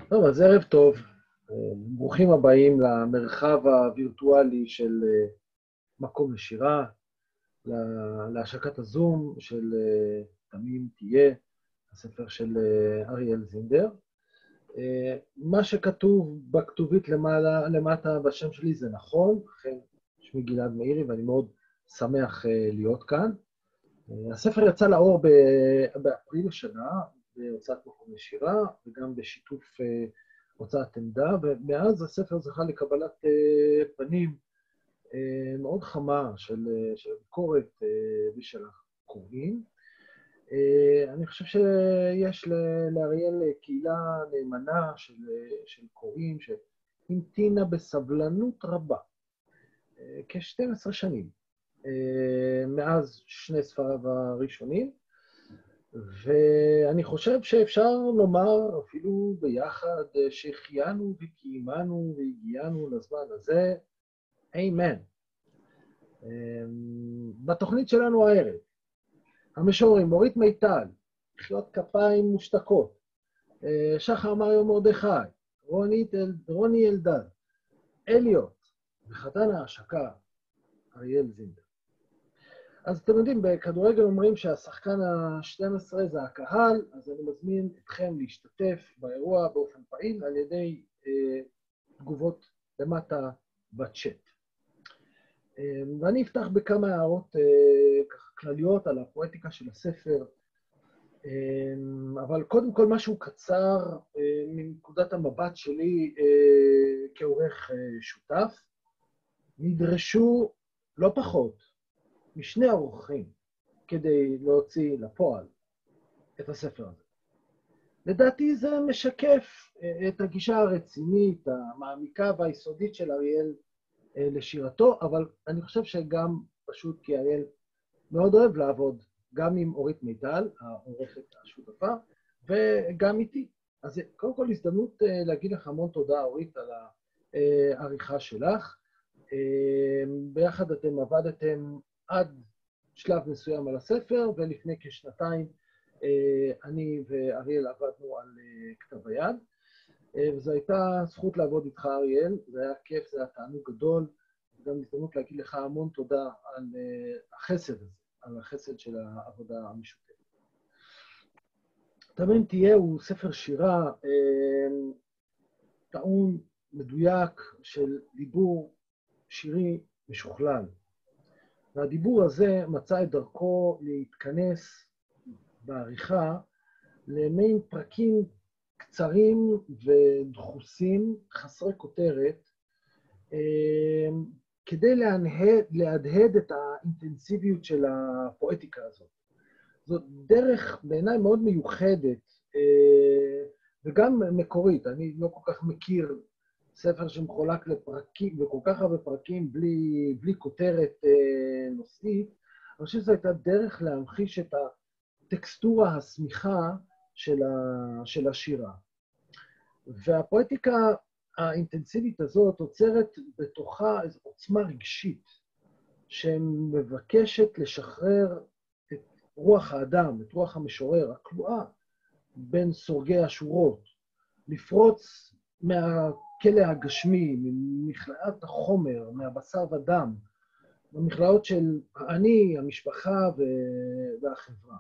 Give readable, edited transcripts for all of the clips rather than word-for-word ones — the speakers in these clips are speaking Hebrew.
טוב, אז ערב טוב. ברוכים הבאים למרחב הווירטואלי של מקום לשירה, להשקת הזום של תמים תהיה, הספר של אריאל זינדר. מה שכתוב בכתובית למטה בשם שלי זה נכון, אכן שמי גלעד מאירי ואני מאוד שמח להיות כאן. הספר יצא לאור באפריל השנה, בהוצאת מקום לשירה, וגם בשיתוף הוצאת עמדה, ומאז הספר זכה לקבלת פנים מאוד חמה של ביקורת ושל הקוראים. אני חושב שיש לאריאל קהילה נאמנה של קוראים שהמתינה בסבלנות רבה, כ-12 שנים, מאז שני ספריו הראשונים, ואני חושב שאפשר לומר אפילו ביחד שהחיינו וקיימנו והגיענו לזמן הזה, אמן. בתוכנית שלנו הערב, המשוררים אורית מיטל, מחיאות כפיים מושתקות, שחר מריו מרדכי, רוני אלדד, אליוט, וחתן ההשקה, אריאל זינדר. אז אתם יודעים, בכדורגל אומרים שהשחקן ה-12 זה הקהל, אז אני מזמין אתכם להשתתף באירוע באופן פעיל על ידי תגובות למטה בצ'אט. ואני אפתח בכמה הערות כלליות על הפואטיקה של הספר, אבל קודם כל משהו קצר מנקודת המבט שלי כעורך שותף. נדרשו לא פחות משני עורכים כדי להוציא לפועל את הספר הזה. לדעתי זה משקף את הגישה הרצינית, המעמיקה והיסודית של אריאל לשירתו, אבל אני חושב שגם פשוט כי אריאל מאוד אוהב לעבוד גם עם אורית מיטל, העורכת השותפה, וגם איתי. אז קודם כל הזדמנות להגיד לך המון תודה, אורית, על העריכה שלך. ביחד אתם עבדתם עד שלב מסוים על הספר, ולפני כשנתיים אני ואריאל עבדנו על כתב היד. וזו הייתה זכות לעבוד איתך, אריאל, זה היה כיף, זה היה תענוג גדול, וגם הזדמנות להגיד לך המון תודה על החסד הזה, על החסד של העבודה המשותפת. תמים תהיה הוא ספר שירה טעון, מדויק, של דיבור שירי משוכלל. והדיבור הזה מצא את דרכו להתכנס בעריכה למין פרקים קצרים ודחוסים, חסרי כותרת, כדי להדהד את האינטנסיביות של הפואטיקה הזאת. זאת דרך בעיניי מאוד מיוחדת וגם מקורית. אני לא כל כך מכיר ספר שמחולק לפרקים, וכל כך הרבה פרקים בלי כותרת נושאית. אני חושב שזו הייתה דרך להמחיש את הטקסטורה הסמיכה של השירה. והפואטיקה האינטנסיבית הזאת עוצרת בתוכה איזו עוצמה רגשית, שמבקשת לשחרר את רוח האדם, את רוח המשורר, הכלואה בין סורגי השורות, לפרוץ מהכלא הגשמי, ממכלאת החומר, מהבשר ודם, במכלאות של אני, המשפחה והחברה.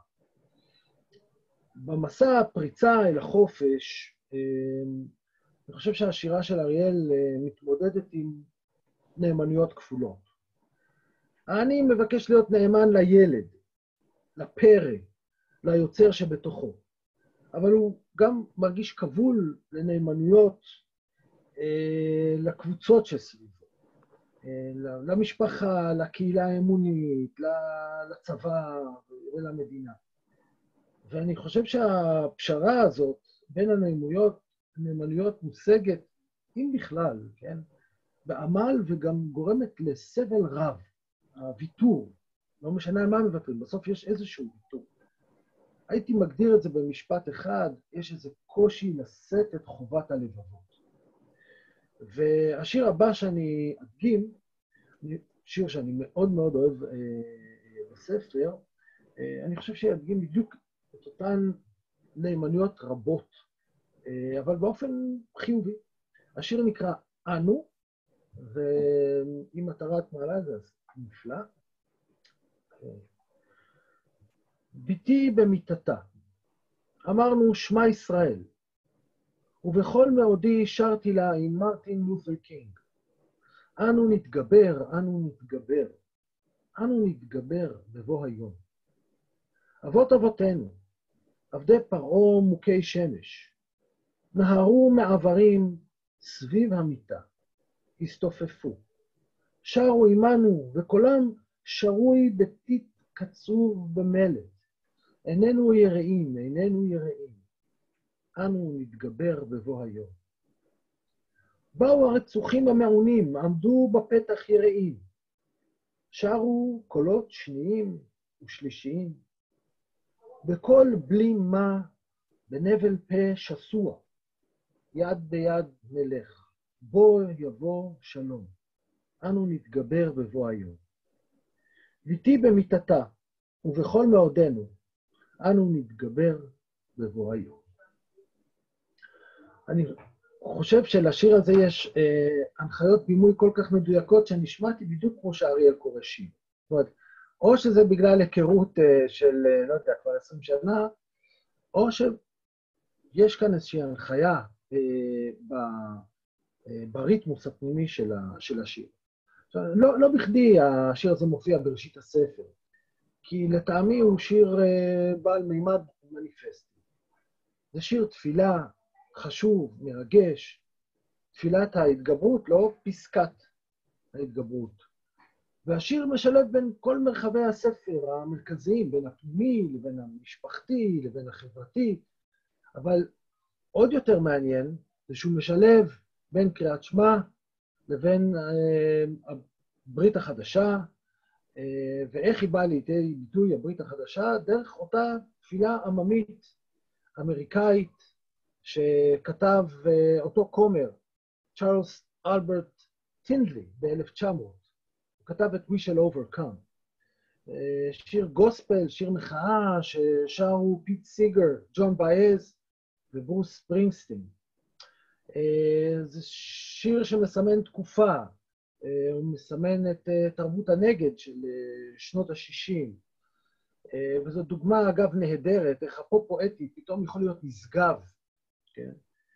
במסע הפריצה אל החופש, אני חושב שהשירה של אריאל מתמודדת עם נאמנויות כפולות. אני מבקש להיות נאמן לילד, לפרא, ליוצר שבתוכו. אבל הוא גם מרגיש כבול לנאמנויות לקבוצות שסביבו, למשפחה, לקהילה האמונית, לצבא ולמדינה. ואני חושב שהפשרה הזאת בין הנאמנויות מושגת, אם בכלל, כן, בעמל וגם גורמת לסבל רב, הוויתור. לא משנה על מה מבטרים, בסוף יש איזשהו ויתור. הייתי מגדיר את זה במשפט אחד, יש איזה קושי לשאת את חובת הלבבות. והשיר הבא שאני אדגים, שיר שאני מאוד מאוד אוהב בספר, אני חושב שידגים בדיוק את אותן נאמנויות רבות אבל באופן חיובי. השיר נקרא אנו, ואם אתה רק מעלה את זה, אז נפלא. ביתי במיטתה, אמרנו שמע ישראל, ובכל מאודי שרתי לה עם מרטין לותר קינג. אנו נתגבר, אנו נתגבר, אנו נתגבר בבוא היום. אבות אבותינו, עבדי פרעה מוכי שמש, נהרו מעברים סביב המיטה, הסתופפו, שרו עמנו, וקולם שרוי בטיט קצוב במלט. איננו יראים, איננו יראים, אנו נתגבר בבוא היום. באו הרצוחים המעונים, עמדו בפתח יראים, שרו קולות שניים ושלישיים, בקול בלי מה, בנבל פה שסוע, יד ביד נלך, בוא יבוא שלום, אנו נתגבר בבוא היום. ביתי במיטתה, ובכל מאודנו, אנו נתגבר בבוא היום. אני חושב שלשיר הזה יש הנחיות בימוי כל כך מדויקות, שנשמעתי בדיוק כמו שאריאל קורא שיר. זאת אומרת, או שזה בגלל היכרות של, לא יודע, כבר 20 שנה, או שיש כאן איזושהי הנחיה בריתמוס הפנימי של השיר. עכשיו, לא בכדי השיר הזה מופיע בראשית הספר, כי לטעמי הוא שיר בעל מימד מניפסטי. זה שיר תפילה חשוב, מרגש, תפילת ההתגברות, לא פסקת ההתגברות. והשיר משלב בין כל מרחבי הספר המרכזיים, בין הפנימי, לבין המשפחתי, לבין החברתי, אבל עוד יותר מעניין זה שהוא משלב בין קריאת שמע לבין הברית החדשה, ואיך היא באה לידי ביטוי הברית החדשה, דרך אותה תפילה עממית אמריקאית שכתב אותו כומר, צ'ארלס אלברט טינדלי, ב-1900. הוא כתב את We Shall Overcome. שיר גוספל, שיר מחאה, ששרו פיט סיגר, ג'ון באז וברוס ספרינגסטין. זה שיר שמסמן תקופה, הוא מסמן את תרבות הנגד של שנות ה-60. וזו דוגמה, אגב, נהדרת, איך הפופ פואטי פתאום יכול להיות נשגב. כן?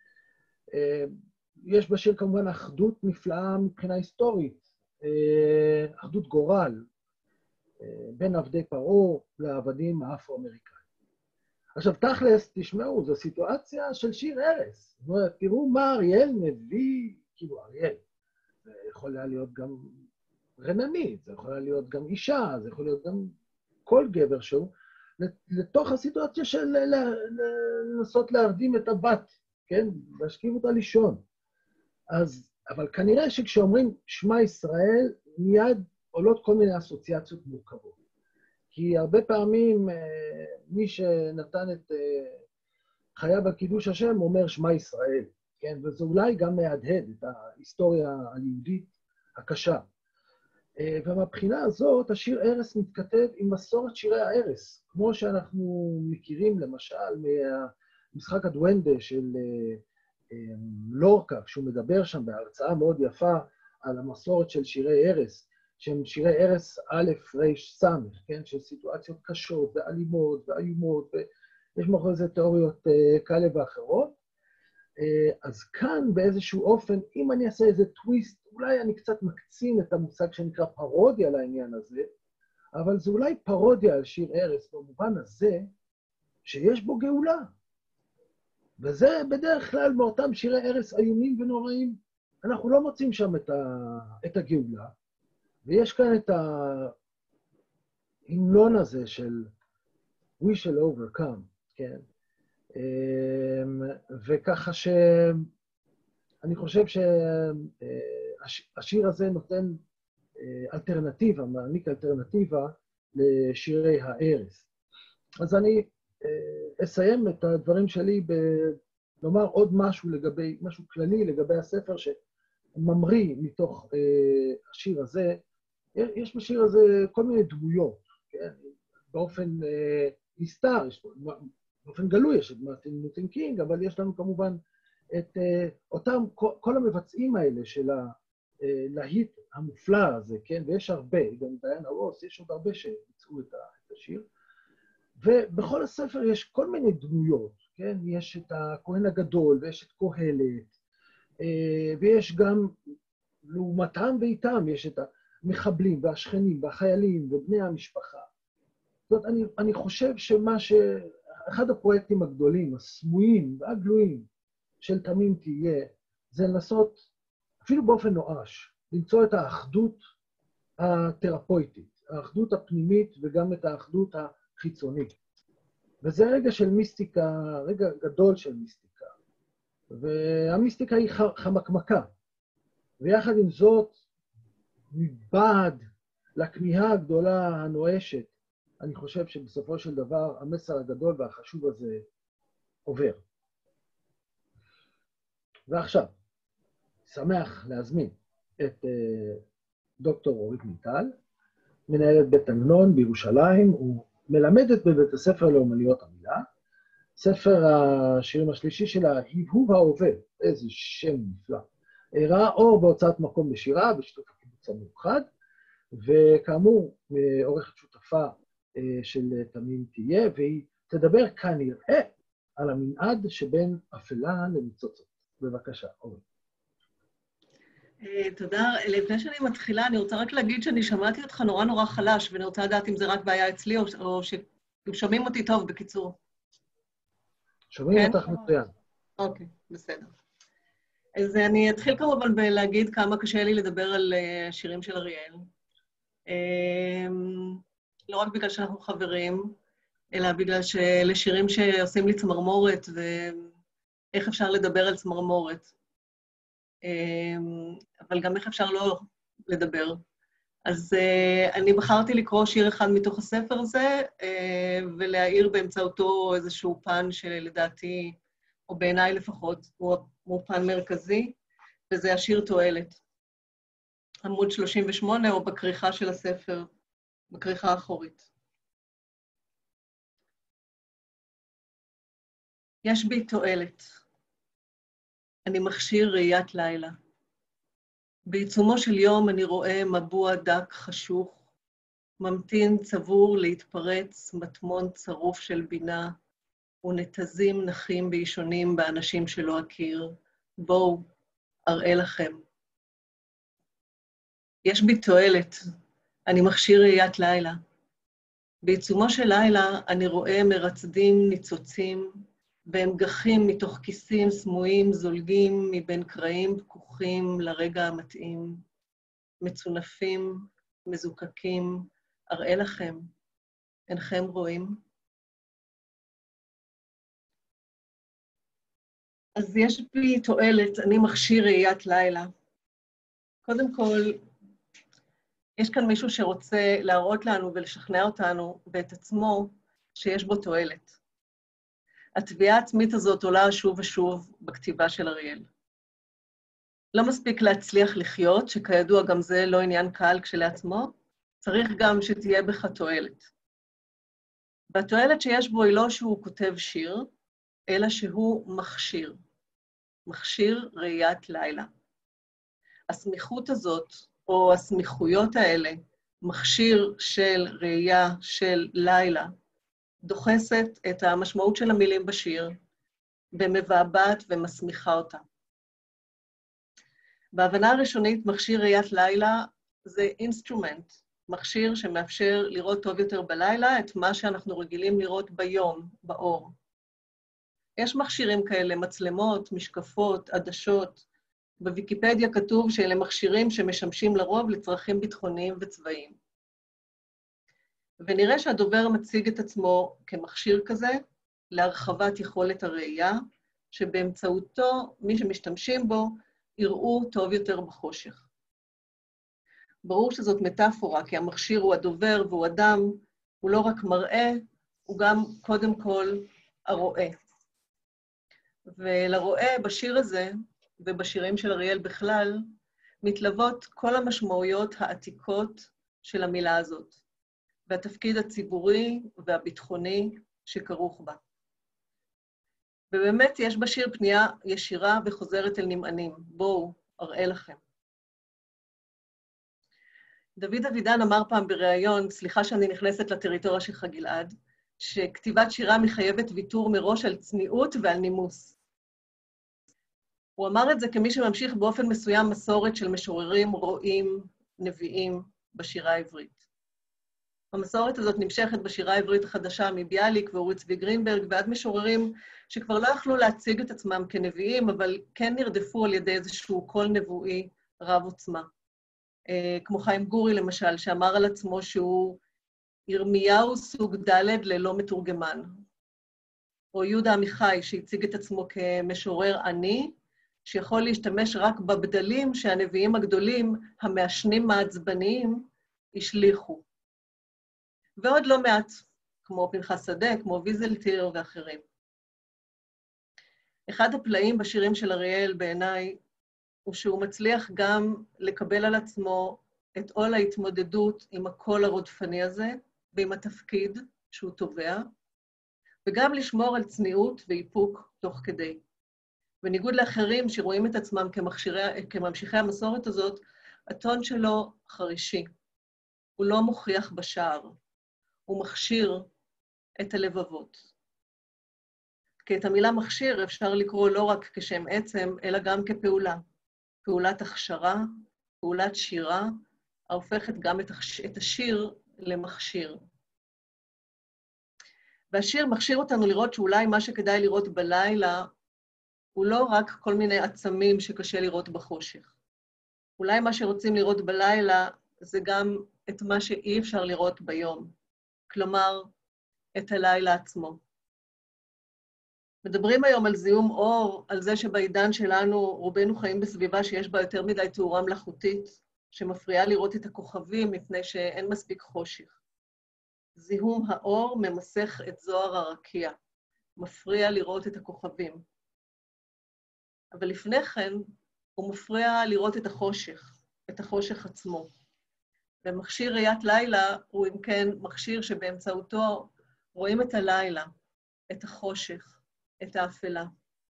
יש בשיר כמובן אחדות נפלאה מבחינה היסטורית, אחדות גורל, בין עבדי פרעה לעבדים האפרו-אמריקאים. עכשיו, תכלס, תשמעו, זו סיטואציה של שיר ערש. זאת אומרת, תראו מה אריאל מביא, כאילו אריאל, זה יכול להיות גם רננית, זה יכול להיות גם אישה, זה יכול להיות גם כל גבר שהוא, לתוך הסיטואציה של לנסות להרדים את הבת, כן? להשכיב אותה לישון. אז, אבל כנראה שכשאומרים שמע ישראל, מיד עולות כל מיני אסוציאציות מורכבות. כי הרבה פעמים מי שנתן את חייו על קידוש השם אומר שמע ישראל, כן? וזה אולי גם מהדהד את ההיסטוריה היהודית הקשה. ומבחינה הזאת, השיר ערש מתכתב עם מסורת שירי הערש, כמו שאנחנו מכירים למשל מהמשחק הדואנדה של לורקה, שהוא מדבר שם בהרצאה מאוד יפה על המסורת של שירי ערש, שהם שירי ערש א' ר' ס', כן? של סיטואציות קשות ואלימות ואיומות, ויש מאחורי זה תיאוריות כאלה ואחרות. אז כאן באיזשהו אופן, אם אני אעשה איזה טוויסט, אולי אני קצת מקצין את המושג שנקרא פרודיה לעניין הזה, אבל זה אולי פרודיה על שיר ערש, במובן הזה שיש בו גאולה. וזה בדרך כלל מאותם שירי ערש איומים ונוראים, אנחנו לא מוצאים שם את הגאולה, ויש כאן את ההמנון הזה של We Shall Overcome, כן? וככה שאני חושב שהשיר הזה נותן אלטרנטיבה, מעניק אלטרנטיבה לשירי הערש. אז אני אסיים את הדברים שלי בלומר עוד משהו לגבי, משהו כללי לגבי הספר שממריא מתוך השיר הזה. יש בשיר הזה כל מיני דמויות, כן? באופן נסתר, יש באופן גלוי יש את מרטין לותר קינג, אבל יש לנו כמובן את אותם, כל המבצעים האלה של הלהיט המופלא הזה, כן? ויש הרבה, גם דיאנה רוס, יש עוד הרבה שביצעו את השיר. ובכל הספר יש כל מיני דמויות, כן? יש את הכהן הגדול, ויש את קהלת, ויש גם, לעומתם ואיתם, יש את המחבלים והשכנים והחיילים ובני המשפחה. זאת אומרת, אני חושב אחד הפרויקטים הגדולים, הסמויים והגלויים של תמים תהיה, זה לנסות, אפילו באופן נואש, למצוא את האחדות התרפויטית, האחדות הפנימית וגם את האחדות החיצונית. וזה רגע של מיסטיקה, רגע גדול של מיסטיקה. והמיסטיקה היא חמקמקה. ויחד עם זאת, מבעד לכמיהה הגדולה הנואשת, אני חושב שבסופו של דבר המסר הגדול והחשוב הזה עובר. ועכשיו, שמח להזמין את דוקטור אורית מיטל, מנהלת בית עגנון בירושלים, הוא מלמדת בבית הספר לאומנויות המילה, ספר השירים השלישי שלה, הבהוב ההווה, איזה שם נפלא. ראה אור בהוצאת מקום לשירה, בשיתוף הקיבוץ המאוחד, וכאמור, עורכת שותפה של תמים תהיה, והיא תדבר כנראה על המנעד שבין אפלה לניצוצות. בבקשה, אורית. תודה. לפני שאני מתחילה, אני רוצה רק להגיד שאני שמעתי אותך נורא חלש, ואני רוצה לדעת אם זה רק בעיה אצלי, או ששומעים אותי טוב, בקיצור. שומעים אותך מצוין. אוקיי, בסדר. אז אני אתחיל כמובן בלהגיד כמה קשה לי לדבר על שירים של אריאל. לא רק בגלל שאנחנו חברים, אלא בגלל שאלה שירים שעושים לי צמרמורת, ואיך אפשר לדבר על צמרמורת. אבל גם איך אפשר לא לדבר. אז אני בחרתי לקרוא שיר אחד מתוך הספר הזה, ולהעיר באמצעותו איזשהו פן שלדעתי, או בעיניי לפחות, הוא פן מרכזי, וזה השיר תועלת. עמוד 38, או בכריכה של הספר, בכריכה האחורית. יש בי תועלת. אני מכשיר ראיית לילה. בעיצומו של יום אני רואה מבוע דק חשוך, ממתין צבור להתפרץ מטמון צרוף של בינה, ונתזים נחים בישונים באנשים שלא אכיר. בואו, אראה לכם. יש בי תועלת, אני מכשיר ראיית לילה. בעיצומו של לילה אני רואה מרצדים ניצוצים, והם גחים מתוך כיסים סמויים זולגים מבין קרעים פקוחים לרגע המתאים, מצונפים, מזוקקים, אראה לכם, אינכם רואים? אז יש בי תועלת, אני מכשיר ראיית לילה. קודם כל, יש כאן מישהו שרוצה להראות לנו ולשכנע אותנו ואת עצמו שיש בו תועלת. התביעה העצמית הזאת עולה שוב ושוב בכתיבה של אריאל. לא מספיק להצליח לחיות, שכידוע גם זה לא עניין קל כשלעצמו, צריך גם שתהיה בך תועלת. והתועלת שיש בו היא לא שהוא כותב שיר, אלא שהוא מכשיר. מכשיר ראיית לילה. הסמיכות הזאת, או הסמיכויות האלה, מכשיר של ראייה של לילה, דוחסת את המשמעות של המילים בשיר, ומבעבעת ומסמיכה אותה. בהבנה הראשונית, מכשיר ראיית לילה זה אינסטרומנט, מכשיר שמאפשר לראות טוב יותר בלילה את מה שאנחנו רגילים לראות ביום, באור. יש מכשירים כאלה, מצלמות, משקפות, עדשות. בוויקיפדיה כתוב שאלה מכשירים שמשמשים לרוב לצרכים ביטחוניים וצבאיים. ונראה שהדובר מציג את עצמו כמכשיר כזה, להרחבת יכולת הראייה, שבאמצעותו, מי שמשתמשים בו, יראו טוב יותר בחושך. ברור שזאת מטאפורה, כי המכשיר הוא הדובר והוא אדם, הוא לא רק מראה, הוא גם קודם כל הרואה. ולרואה בשיר הזה, ובשירים של אריאל בכלל, מתלוות כל המשמעויות העתיקות של המילה הזאת. והתפקיד הציבורי והביטחוני שכרוך בה. ובאמת יש בשיר פנייה ישירה וחוזרת אל נמענים. בואו, אראה לכם. דוד אבידן אמר פעם בריאיון, סליחה שאני נכנסת לטריטוריה שלך גלעד, שכתיבת שירה מחייבת ויתור מראש על צניעות ועל נימוס. הוא אמר את זה כמי שממשיך באופן מסוים מסורת של משוררים, רועים, נביאים בשירה העברית. המסורת הזאת נמשכת בשירה העברית החדשה מביאליק ואורי צבי גרינברג, ועד משוררים שכבר לא יכלו להציג את עצמם כנביאים, אבל כן נרדפו על ידי איזשהו קול נבואי רב עוצמה. כמו חיים גורי למשל, שאמר על עצמו שהוא ירמיהו סוג ד' ללא מתורגמן. או יהודה עמיחי, שהציג את עצמו כמשורר עני, שיכול להשתמש רק בבדלים שהנביאים הגדולים, המעשנים העצבניים, השליחו. ועוד לא מעט, כמו פנחס שדה, כמו ויזלטיר ואחרים. אחד הפלאים בשירים של אריאל בעיניי, הוא שהוא מצליח גם לקבל על עצמו את עול ההתמודדות עם הקול הרודפני הזה, ועם התפקיד שהוא תובע, וגם לשמור על צניעות ואיפוק תוך כדי. בניגוד לאחרים שרואים את עצמם כממשיכי המסורת הזאת, הטון שלו חרישי. הוא לא מוכיח בשער, הוא מכשיר את הלבבות. כי את המילה מכשיר אפשר לקרוא לא רק כשם עצם, אלא גם כפעולה. פעולת הכשרה, פעולת שירה, ההופכת גם את השיר למכשיר. והשיר מכשיר אותנו לראות שאולי מה שכדאי לראות בלילה, הוא לא רק כל מיני עצמים שקשה לראות בחושך. אולי מה שרוצים לראות בלילה, זה גם את מה שאי אפשר לראות ביום. כלומר, את הלילה עצמו. מדברים היום על זיהום אור, על זה שבעידן שלנו רובנו חיים בסביבה שיש בה יותר מדי תאורה מלאכותית, שמפריעה לראות את הכוכבים מפני שאין מספיק חושך. זיהום האור ממסך את זוהר הרקיע, מפריע לראות את הכוכבים. אבל לפני כן הוא מפריע לראות את החושך עצמו. ומכשיר ראיית לילה הוא אם כן מכשיר שבאמצעותו רואים את הלילה, את החושך, את האפלה.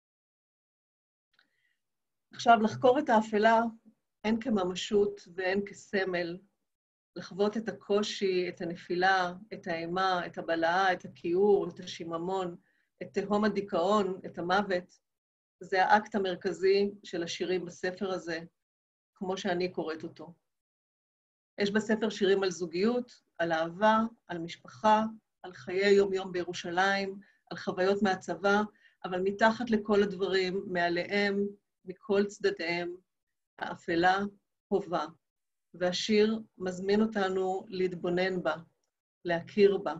עכשיו, לחקור את האפלה אין כממשות ואין כסמל, לחוות את הקושי, את הנפילה, את האימה, את הבלעה, את הכיעור, את השיממון, את תהום הדיכאון, את המוות, זה האקט המרכזי של השירים בספר הזה, כמו שאני קוראת אותו. יש בספר שירים על זוגיות, על אהבה, על משפחה, על חיי יום-יום בירושלים, על חוויות מהצבא, אבל מתחת לכל הדברים, מעליהם, מכל צדדיהם, האפלה הובה. והשיר מזמין אותנו להתבונן בה, להכיר בה.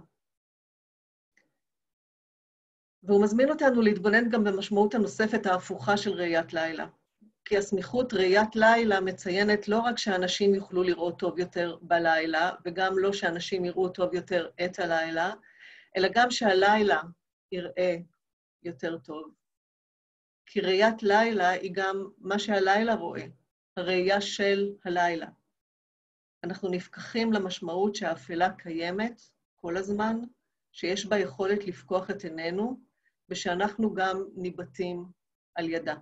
והוא מזמין אותנו להתבונן גם במשמעות הנוספת ההפוכה של ראיית לילה. כי הסמיכות ראיית לילה מציינת לא רק שאנשים יוכלו לראות טוב יותר בלילה, וגם לא שאנשים יראו טוב יותר את הלילה, אלא גם שהלילה יראה יותר טוב. כי ראיית לילה היא גם מה שהלילה רואה, הראייה של הלילה. אנחנו נפקחים למשמעות שהאפלה קיימת כל הזמן, שיש בה יכולת לפקוח את עינינו, ושאנחנו גם ניבטים על ידה.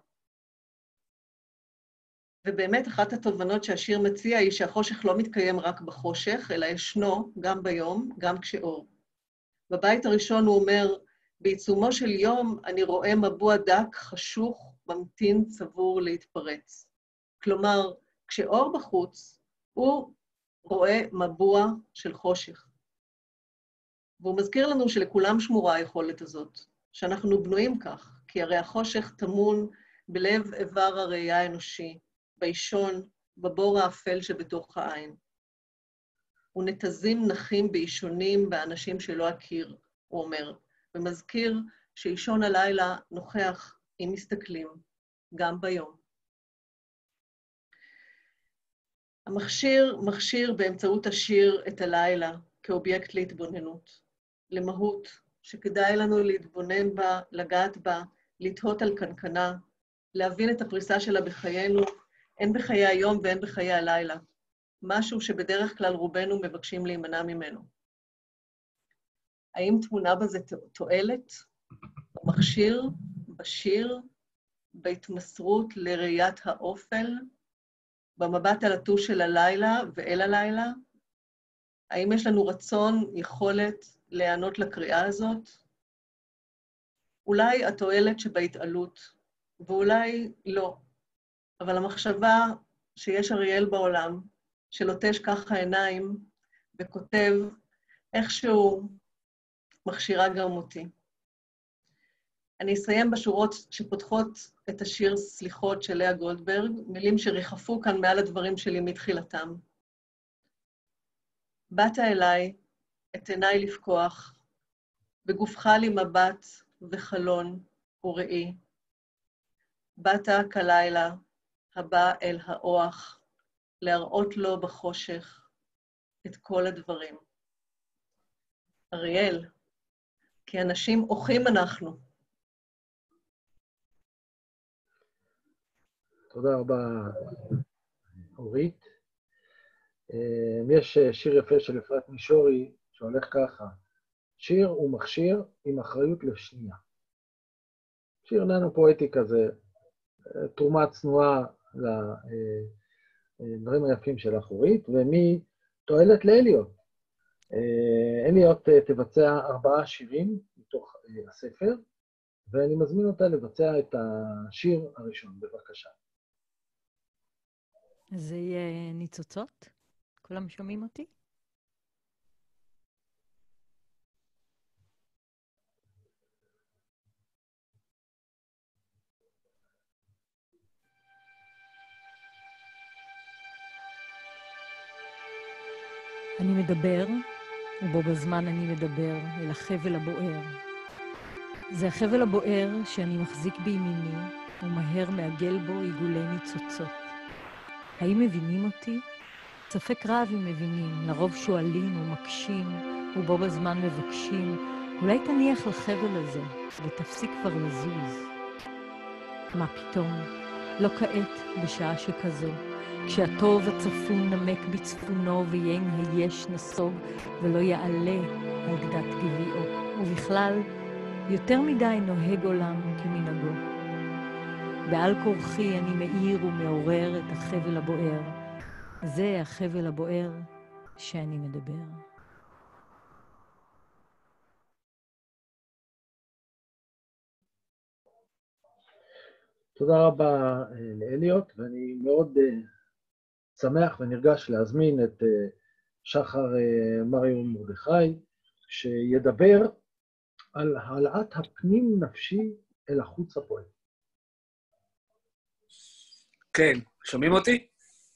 ובאמת אחת התובנות שהשיר מציע היא שהחושך לא מתקיים רק בחושך, אלא ישנו גם ביום, גם כשאור. בבית הראשון הוא אומר, בעיצומו של יום אני רואה מבוע דק, חשוך, ממתין צבור להתפרץ. כלומר, כשאור בחוץ, הוא רואה מבוע של חושך. והוא מזכיר לנו שלכולם שמורה היכולת הזאת, שאנחנו בנויים כך, כי הרי החושך טמון בלב איבר הראייה האנושי, באישון, בבור האפל שבתוך העין. ונתזים נחים באישונים באנשים שלא אכיר, הוא אומר, ומזכיר שאישון הלילה נוכח, אם מסתכלים, גם ביום. המכשיר מכשיר באמצעות השיר את הלילה כאובייקט להתבוננות, למהות שכדאי לנו להתבונן בה, לגעת בה, לתהות על קנקנה, להבין את הפריסה שלה בחיינו, הן בחיי היום והן בחיי הלילה. משהו שבדרך כלל רובנו מבקשים להימנע ממנו. האם תמונה בזה תועלת, או מכשיר, בשיר, בהתמסרות לראיית האופל, במבט הלטוש של הלילה ואל הלילה? האם יש לנו רצון, יכולת להיענות לקריאה הזאת? אולי התועלת שבהתעלות, ואולי לא. אבל המחשבה שיש אריאל בעולם, שלוטש ככה עיניים וכותב איכשהו מכשירה גם אותי. אני אסיים בשורות שפותחות את השיר סליחות של לאה גולדברג, מילים שריחפו כאן מעל הדברים שלי מתחילתם. באת אליי, את עיניי לפקוח, בגופך לי מבט וחלון וראי. באת כלילה, הבא אל האוח, להראות לו בחושך את כל הדברים. אריאל, כי אנשים אוחים אנחנו. תודה רבה, אורית. יש שיר יפה של אפרת מישורי, שהולך ככה: שיר הוא מכשיר עם אחריות לשנייה. שיר ננו-פואטי כזה, תרומה צנועה לדברים היפים של אורית, ומתועלת לאליוט. אליוט תבצע 4 שירים מתוך הספר, ואני מזמין אותה לבצע את השיר הראשון, בבקשה. זה יהיה ניצוצות? כולם שומעים אותי? אני מדבר, ובו בזמן אני מדבר אל החבל הבוער. זה החבל הבוער שאני מחזיק בימיני, ומהר מעגל בו עיגולי ניצוצות. האם מבינים אותי? ספק רב אם מבינים, לרוב שואלים ומקשים, ובו בזמן מבקשים, אולי תניח לחבל הזה, ותפסיק כבר לזוז. מה פתאום? לא כעת, בשעה שכזו, כשהטוב הצפון נמק בצפונו, ויין היש נסוג, ולא יעלה על גדת גביעו. ובכלל, יותר מדי נוהג עולם כמנהגו. בעל כורחי אני מאיר ומעורר את החבל הבוער. זה החבל הבוער שאני מדבר. תודה רבה לאליוט, ואני מאוד שמח ונרגש להזמין את שחר מריו מרדכי, שידבר על העלאת הפנים נפשי אל החוץ הפועל. כן, שומעים אותי?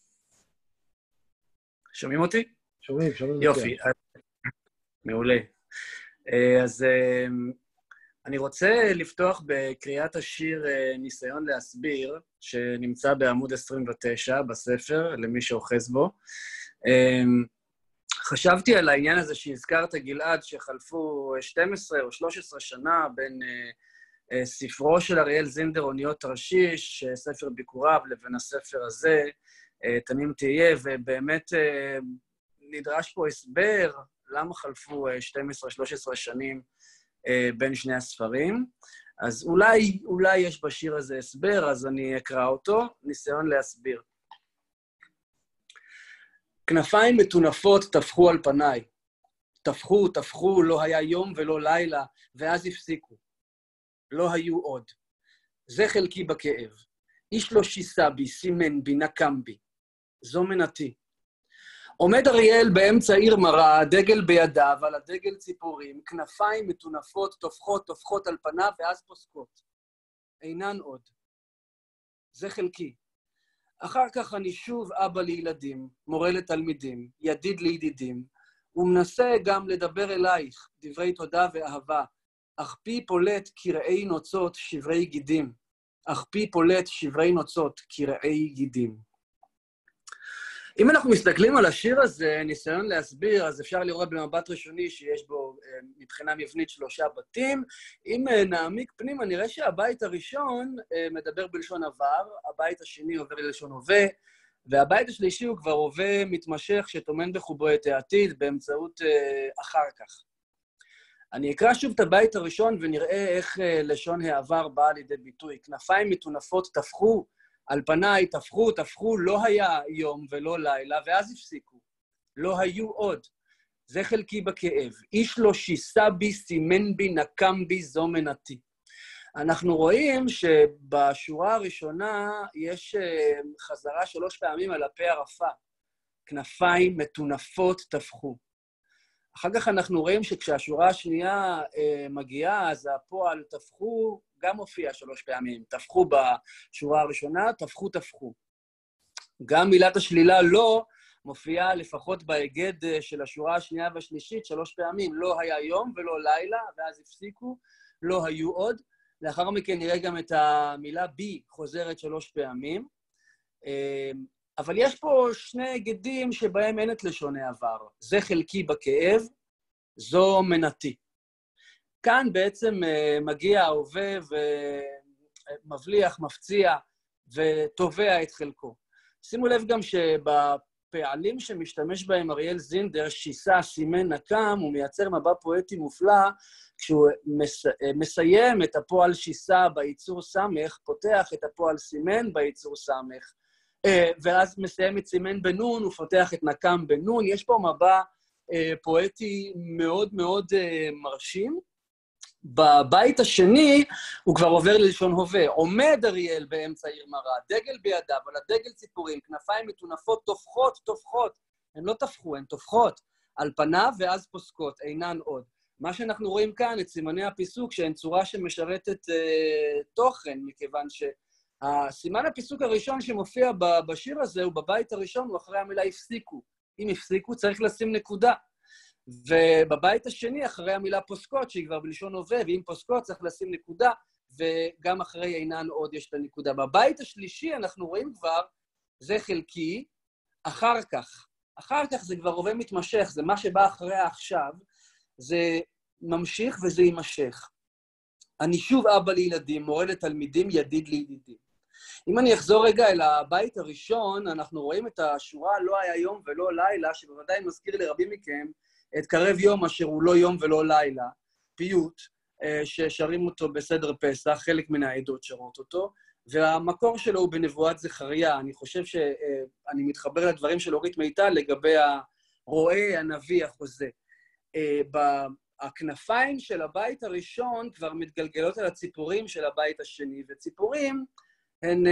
שומעים אותי? שומעים. יופי, מעולה. אז אני רוצה לפתוח בקריאת השיר ניסיון להסביר, שנמצא בעמוד 29 בספר, למי שאוחז בו. חשבתי על העניין הזה שהזכרת, גלעד, שחלפו 12 או 13 שנה בין ספרו של אריאל זינדר, אוניות תרשיש, ספר ביקוריו, לבין הספר הזה, תמים תהיה, ובאמת נדרש פה הסבר למה חלפו 12-13 שנים בין שני הספרים. אז אולי יש בשיר הזה הסבר, אז אני אקרא אותו, ניסיון להסביר. כנפיים מטונפות טפחו על פניי. טפחו, לא היה יום ולא לילה, ואז הפסיקו. לא היו עוד. זה חלקי בכאב. איש לא שיסה בי, סימן בי, נקם בי. זו מנתי. עומד אריאל באמצע עיר מרה, דגל בידיו, על הדגל ציפורים, כנפיים מטונפות, טופחות על פניו, ואז פוסקות. אינן עוד. זה חלקי. אחר כך אני שוב אבא לילדים, מורה לתלמידים, ידיד לידידים, ומנסה גם לדבר אלייך, דברי תודה ואהבה, אך פי פולט קרעי נוצות שברי גידים. אך פי פולט שברי נוצות קרעי גידים. אם אנחנו מסתכלים על השיר הזה, ניסיון להסביר, אז אפשר לראות במבט ראשוני שיש בו מבחינה מבנית 3 בתים. אם נעמיק פנימה, נראה שהבית הראשון מדבר בלשון עבר, הבית השני עובר ללשון הווה, והבית השלישי הוא כבר הווה מתמשך שטומן בחובו את העתיד באמצעות אחר כך. אני אקרא שוב את הבית הראשון ונראה איך לשון העבר באה לידי ביטוי. כנפיים מטונפות תפחו על פניי, תפחו, לא היה יום ולא לילה, ואז הפסיקו. לא היו עוד. זה חלקי בכאב. איש לא שיסה בי, סימן בי, נקם בי, זו מנתי. אנחנו רואים שבשורה הראשונה יש חזרה 3 פעמים על הפה הרפה. כנפיים מטונפות תפחו. אחר כך אנחנו רואים שכשהשורה השנייה מגיעה, אז הפועל תפחו גם מופיע 3 פעמים. תפחו בשורה הראשונה, תפחו. גם מילת השלילה לא מופיעה לפחות בהיגד של השורה השנייה והשלישית 3 פעמים. לא היה יום ולא לילה, ואז הפסיקו, לא היו עוד. לאחר מכן נראה גם את המילה בי חוזרת 3 פעמים. אבל יש פה 2 היגדים שבהם אין את לשון העבר. זה חלקי בכאב, זו מנתי. כאן בעצם מגיע ההווה ומבליח, מפציע ותובע את חלקו. שימו לב גם שבפעלים שמשתמש בהם אריאל זינדר, שיסה, סימן, נקם, הוא מייצר מבע פואטי מופלא, כשהוא מסיים את הפועל שיסה בייצור סמך, פותח את הפועל סימן בייצור סמך, ואז מסיים את סימן בנון, הוא פותח את נקם בנון. יש פה מבע פואטי מאוד מאוד מרשים. בבית השני הוא כבר עובר ללשון הווה. עומד אריאל באמצע עיר מרה, דגל בידיו, על הדגל ציפורים, כנפיים מטונפות, תופחות. הן לא תפחו, הן תופחות על פניו ואז פוסקות, אינן עוד. מה שאנחנו רואים כאן, את סימני הפיסוק, שהן צורה שמשרתת תוכן, מכיוון הסימן הפיסוק הראשון שמופיע בשיר הזה, הוא בבית הראשון, הוא אחרי המילה הפסיקו. אם הפסיקו, צריך לשים נקודה. ובבית השני, אחרי המילה פוסקות, שהיא כבר בלשון הווה, ואם פוסקות צריך לשים נקודה, וגם אחרי אינן עוד יש את הנקודה. בבית השלישי אנחנו רואים כבר, זה חלקי, אחר כך זה כבר הווה מתמשך, זה מה שבא אחרי העכשיו, זה ממשיך וזה יימשך. אני שוב אבא לילדים, מורה לתלמידים, ידיד לידידים. אם אני אחזור רגע אל הבית הראשון, אנחנו רואים את השורה לא היה יום ולא לילה, שבוודאי מזכיר לרבים מכם את קרב יום אשר הוא לא יום ולא לילה, פיוט, ששרים אותו בסדר פסח, חלק מן העדות שרות אותו, והמקור שלו הוא בנבואת זכריה. אני חושב שאני מתחבר לדברים של אורית מיטל לגבי הרואה, הנביא, החוזה. הכנפיים של הבית הראשון כבר מתגלגלות על הציפורים של הבית השני, וציפורים הן,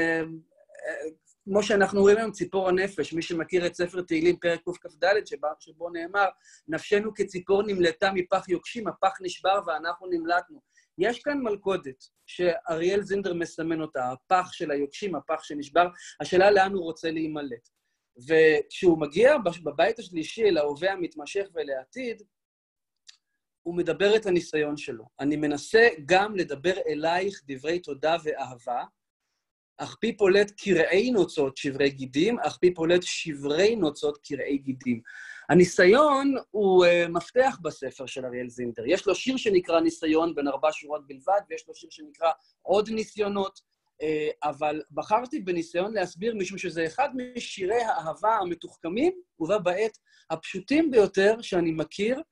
כמו שאנחנו רואים היום, ציפור הנפש. מי שמכיר את ספר תהילים, פרק קכ"ד, שבו נאמר, נפשנו כציפור נמלטה מפח יוקשים, הפח נשבר ואנחנו נמלטנו. יש כאן מלכודת שאריאל זינדר מסמן אותה, הפח של היוקשים, הפח שנשבר, השאלה לאן הוא רוצה להימלט. וכשהוא מגיע בבית השלישי אל ההווה המתמשך ולעתיד, הוא מדבר את הניסיון שלו. אני מנסה גם לדבר אלייך דברי תודה ואהבה, אך פי פולט קרעי נוצות שברי גידים, אך פי פולט שברי נוצות קרעי גידים. הניסיון הוא מפתח בספר של אריאל זינדר. יש לו שיר שנקרא ניסיון בין 4 שורות בלבד, ויש לו שיר שנקרא עוד ניסיונות, אבל בחרתי בניסיון להסביר משום שזה אחד משירי האהבה המתוחכמים, ובה בעת הפשוטים ביותר שאני מכיר.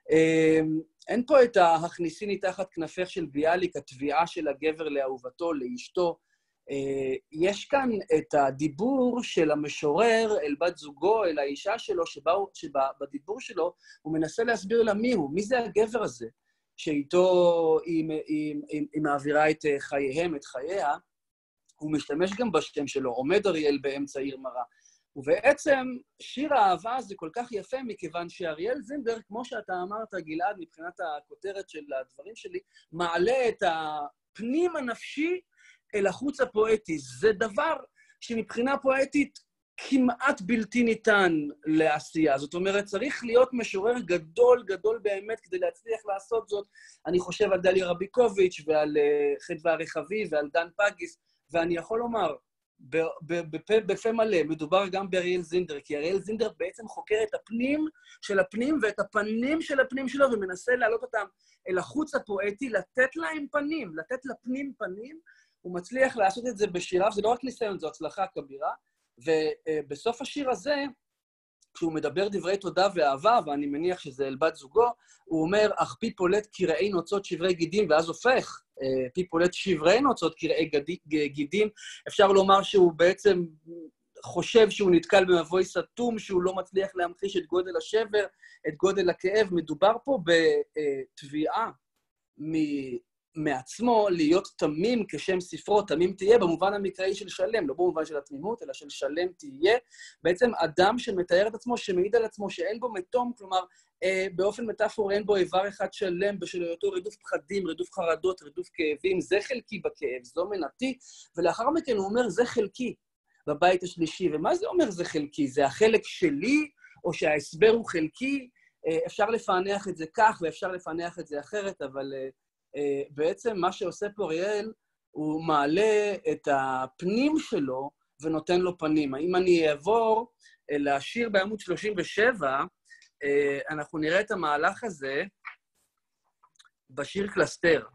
אין פה את ההכניסיני תחת כנפך של ביאליק, התביעה של הגבר לאהובתו, לאשתו. יש כאן את הדיבור של המשורר אל בת זוגו, אל האישה שלו, שבדיבור שלו הוא מנסה להסביר לה מי הוא, מי זה הגבר הזה, שאיתו היא מעבירה את חייהם, את חייה. הוא משתמש גם בשם שלו, עומד אריאל באמצע עיר מרה. ובעצם שיר האהבה זה כל כך יפה, מכיוון שאריאל זינדר, כמו שאתה אמרת, גלעד, מבחינת הכותרת של הדברים שלי, מעלה את הפנים הנפשי אל החוץ הפואטי. זה דבר שמבחינה פואטית כמעט בלתי ניתן לעשייה. זאת אומרת, צריך להיות משורר גדול, גדול באמת, כדי להצליח לעשות זאת. אני חושב על דליה רביקוביץ' ועל חדווה הרחבי ועל דן פגיס, ואני יכול לומר, בפה מלא, מדובר גם באריאל זינדר, כי אריאל זינדר בעצם חוקר את הפנים של הפנים ואת הפנים של הפנים שלו, ומנסה להעלות אותם אל החוץ הפואטי, לתת להם פנים, לתת לפנים פנים. הוא מצליח לעשות את זה בשיריו, זה לא רק ניסיון, זו הצלחה כבירה, ובסוף השיר הזה, כשהוא מדבר דברי תודה ואהבה, ואני מניח שזה אל בת זוגו, הוא אומר, אך פי פולט קרעי נוצות שברי גידים, ואז הופך, פי פולט שברי נוצות קרעי גידים. אפשר לומר שהוא בעצם חושב שהוא נתקל במבוי סתום, שהוא לא מצליח להמחיש את גודל השבר, את גודל הכאב. מדובר פה בתביעה מעצמו להיות תמים כשם ספרו, תמים תהיה במובן המקראי של שלם, לא במובן של התמימות, אלא של שלם תהיה. בעצם אדם שמתאר את עצמו, שמעיד על עצמו שאין בו מתום, כלומר, באופן מטאפור אין בו איבר אחד שלם, בשל היותו רדוף פחדים, רדוף חרדות, רדוף כאבים, זה חלקי בכאב, זו מנתי, ולאחר מכן הוא אומר, זה חלקי בבית השלישי. ומה זה אומר זה חלקי? זה החלק שלי, או שההסבר הוא חלקי? אפשר לפענח את זה כך, ואפשר לפענח את זה אחרת, אבל בעצם מה שעושה פה אריאל, הוא מעלה את הפנים שלו ונותן לו פנים. אם אני אעבור לשיר בעמוד 37, אנחנו נראה את המהלך הזה בשיר קלסתר.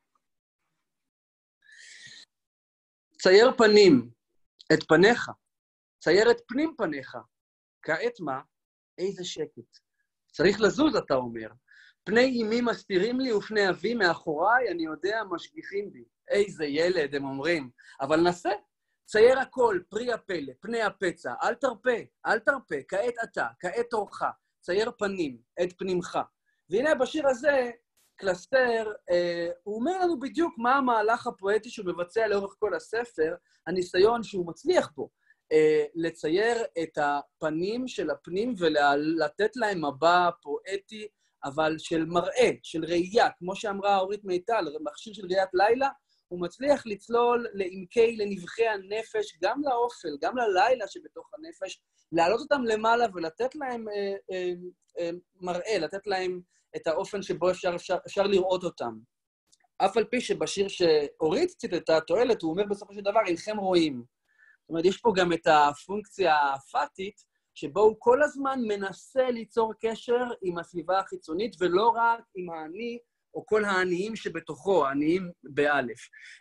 צייר פנים את פניך, צייר את פנים פניך. כעת מה? איזה שקט. צריך לזוז, אתה אומר. פני אמי מסתירים לי ופני אבי מאחוריי, אני יודע, משגיחים בי. איזה ילד, הם אומרים. אבל נסה, צייר הכל, פרי הפלא, פני הפצע, אל תרפה, אל תרפה, כעת אתה, כעת תורך, צייר פנים, את פנימך. והנה בשיר הזה, קלסתר, הוא אומר לנו בדיוק מה המהלך הפואטי שהוא מבצע לאורך כל הספר, הניסיון שהוא מצליח בו, לצייר את הפנים של הפנים ולתת להם מבע פואטי, אבל של מראה, של ראייה, כמו שאמרה אורית מיטל, מכשיר של ראיית לילה, הוא מצליח לצלול לעמקי, לנבחי הנפש, גם לאופל, גם ללילה שבתוך הנפש, להעלות אותם למעלה ולתת להם מראה, לתת להם את האופן שבו אפשר לראות אותם. אף על פי שבשיר שאורית ציטטה התועלת, הוא אומר בסופו של דבר, אינכם רואים. זאת אומרת, יש פה גם את הפונקציה הפאטית, שבו הוא כל הזמן מנסה ליצור קשר עם הסביבה החיצונית, ולא רק עם העני, או כל העניים שבתוכו, העניים באלף.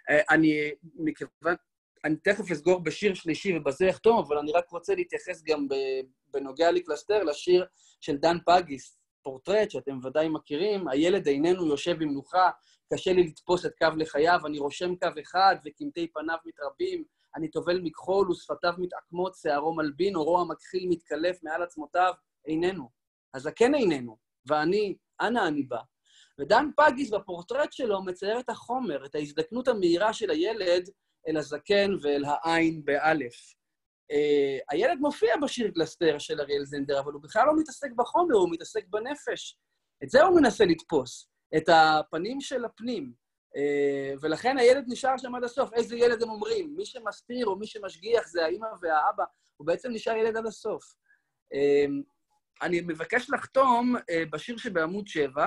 אני תכף אסגור בשיר שלישי ובזה אחתום, אבל אני רק רוצה להתייחס גם בנוגע לקלסתר, לשיר של דן פגיס, פורטרט, שאתם ודאי מכירים, הילד איננו יושב במנוחה, קשה לי לתפוס את קו לחייו, אני רושם קו אחד וקמטי פניו מתרבים, אני טובל מכחול ושפתיו מתעקמות, שערו מלבין, אורו המכחיל מתקלף מעל עצמותיו, איננו. הזקן איננו, ואני, אנה אני בא. ודן פגיס בפורטרט שלו מצייר את החומר, את ההזדקנות המהירה של הילד אל הזקן ואל העין באלף. הילד מופיע בשיר קלסתר של אריאל זנדר, אבל הוא בכלל לא מתעסק בחומר, הוא מתעסק בנפש. את זה הוא מנסה לתפוס, את הפנים של הפנים. ולכן הילד נשאר שם עד הסוף. איזה ילד הם אומרים? מי שמסתיר או מי שמשגיח זה האמא והאבא, הוא בעצם נשאר ילד עד הסוף. אני מבקש לחתום בשיר שבעמוד 7,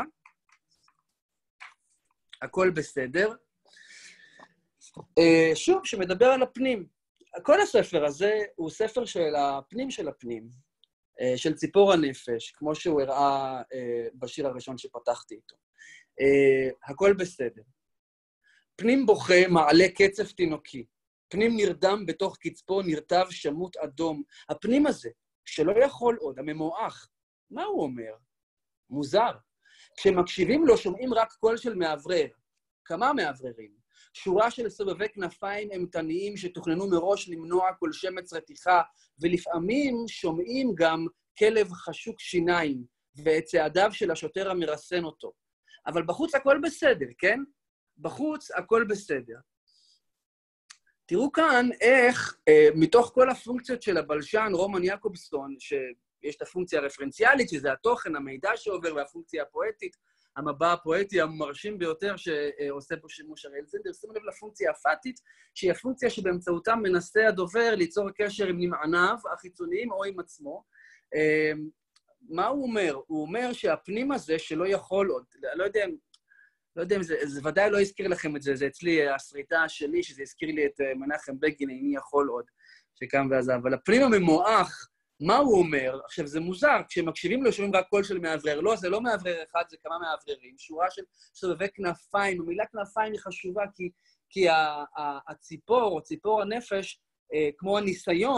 הכל בסדר. שוב, שמדבר על הפנים. כל הספר הזה הוא ספר של הפנים של הפנים, של ציפור הנפש, כמו שהוא הראה בשיר הראשון שפתחתי איתו. הכל בסדר. פנים בוכה מעלה קצף תינוקי, פנים נרדם בתוך קצפו נרטב שמות אדום. הפנים הזה, שלא יכול עוד, הממועך, מה הוא אומר? מוזר. כשמקשיבים לו שומעים רק קול של מעברר. כמה מעבררים? שורה של סובבי כנפיים אימתניים שתוכננו מראש למנוע כל שמץ רתיחה, ולפעמים שומעים גם כלב חשוק שיניים, ואת צעדיו של השוטר המרסן אותו. אבל בחוץ הכל בסדר, כן? בחוץ הכל בסדר. תראו כאן איך, מתוך כל הפונקציות של הבלשן רומן יעקובסון, שיש את הפונקציה הרפרנציאלית, שזה התוכן, המידע שעובר, והפונקציה הפואטית, המבע הפואטי המרשים ביותר שעושה פה שימוש אריאל זנדר, שימו לב לפונקציה הפאטית, שהיא הפונקציה שבאמצעותה מנסה הדובר ליצור קשר עם נמעניו החיצוניים או עם עצמו. מה הוא אומר? הוא אומר שהפנים הזה שלא יכול עוד, לא יודע אם זה ודאי לא הזכיר לכם את זה, זה אצלי הסריטה שלי, שזה הזכיר לי את מנחם בגין, איני יכול עוד, שקם ועזב. אבל הפנים הממועך, מה הוא אומר? עכשיו, זה מוזר, כשמקשיבים לו שומעים רק קול של מעברר. לא, זה לא מעברר אחד, זה כמה מעבררים. שורה של סובבי כנפיים, המילה כנפיים היא חשובה, כי הציפור, או ציפור הנפש, כמו הניסיון,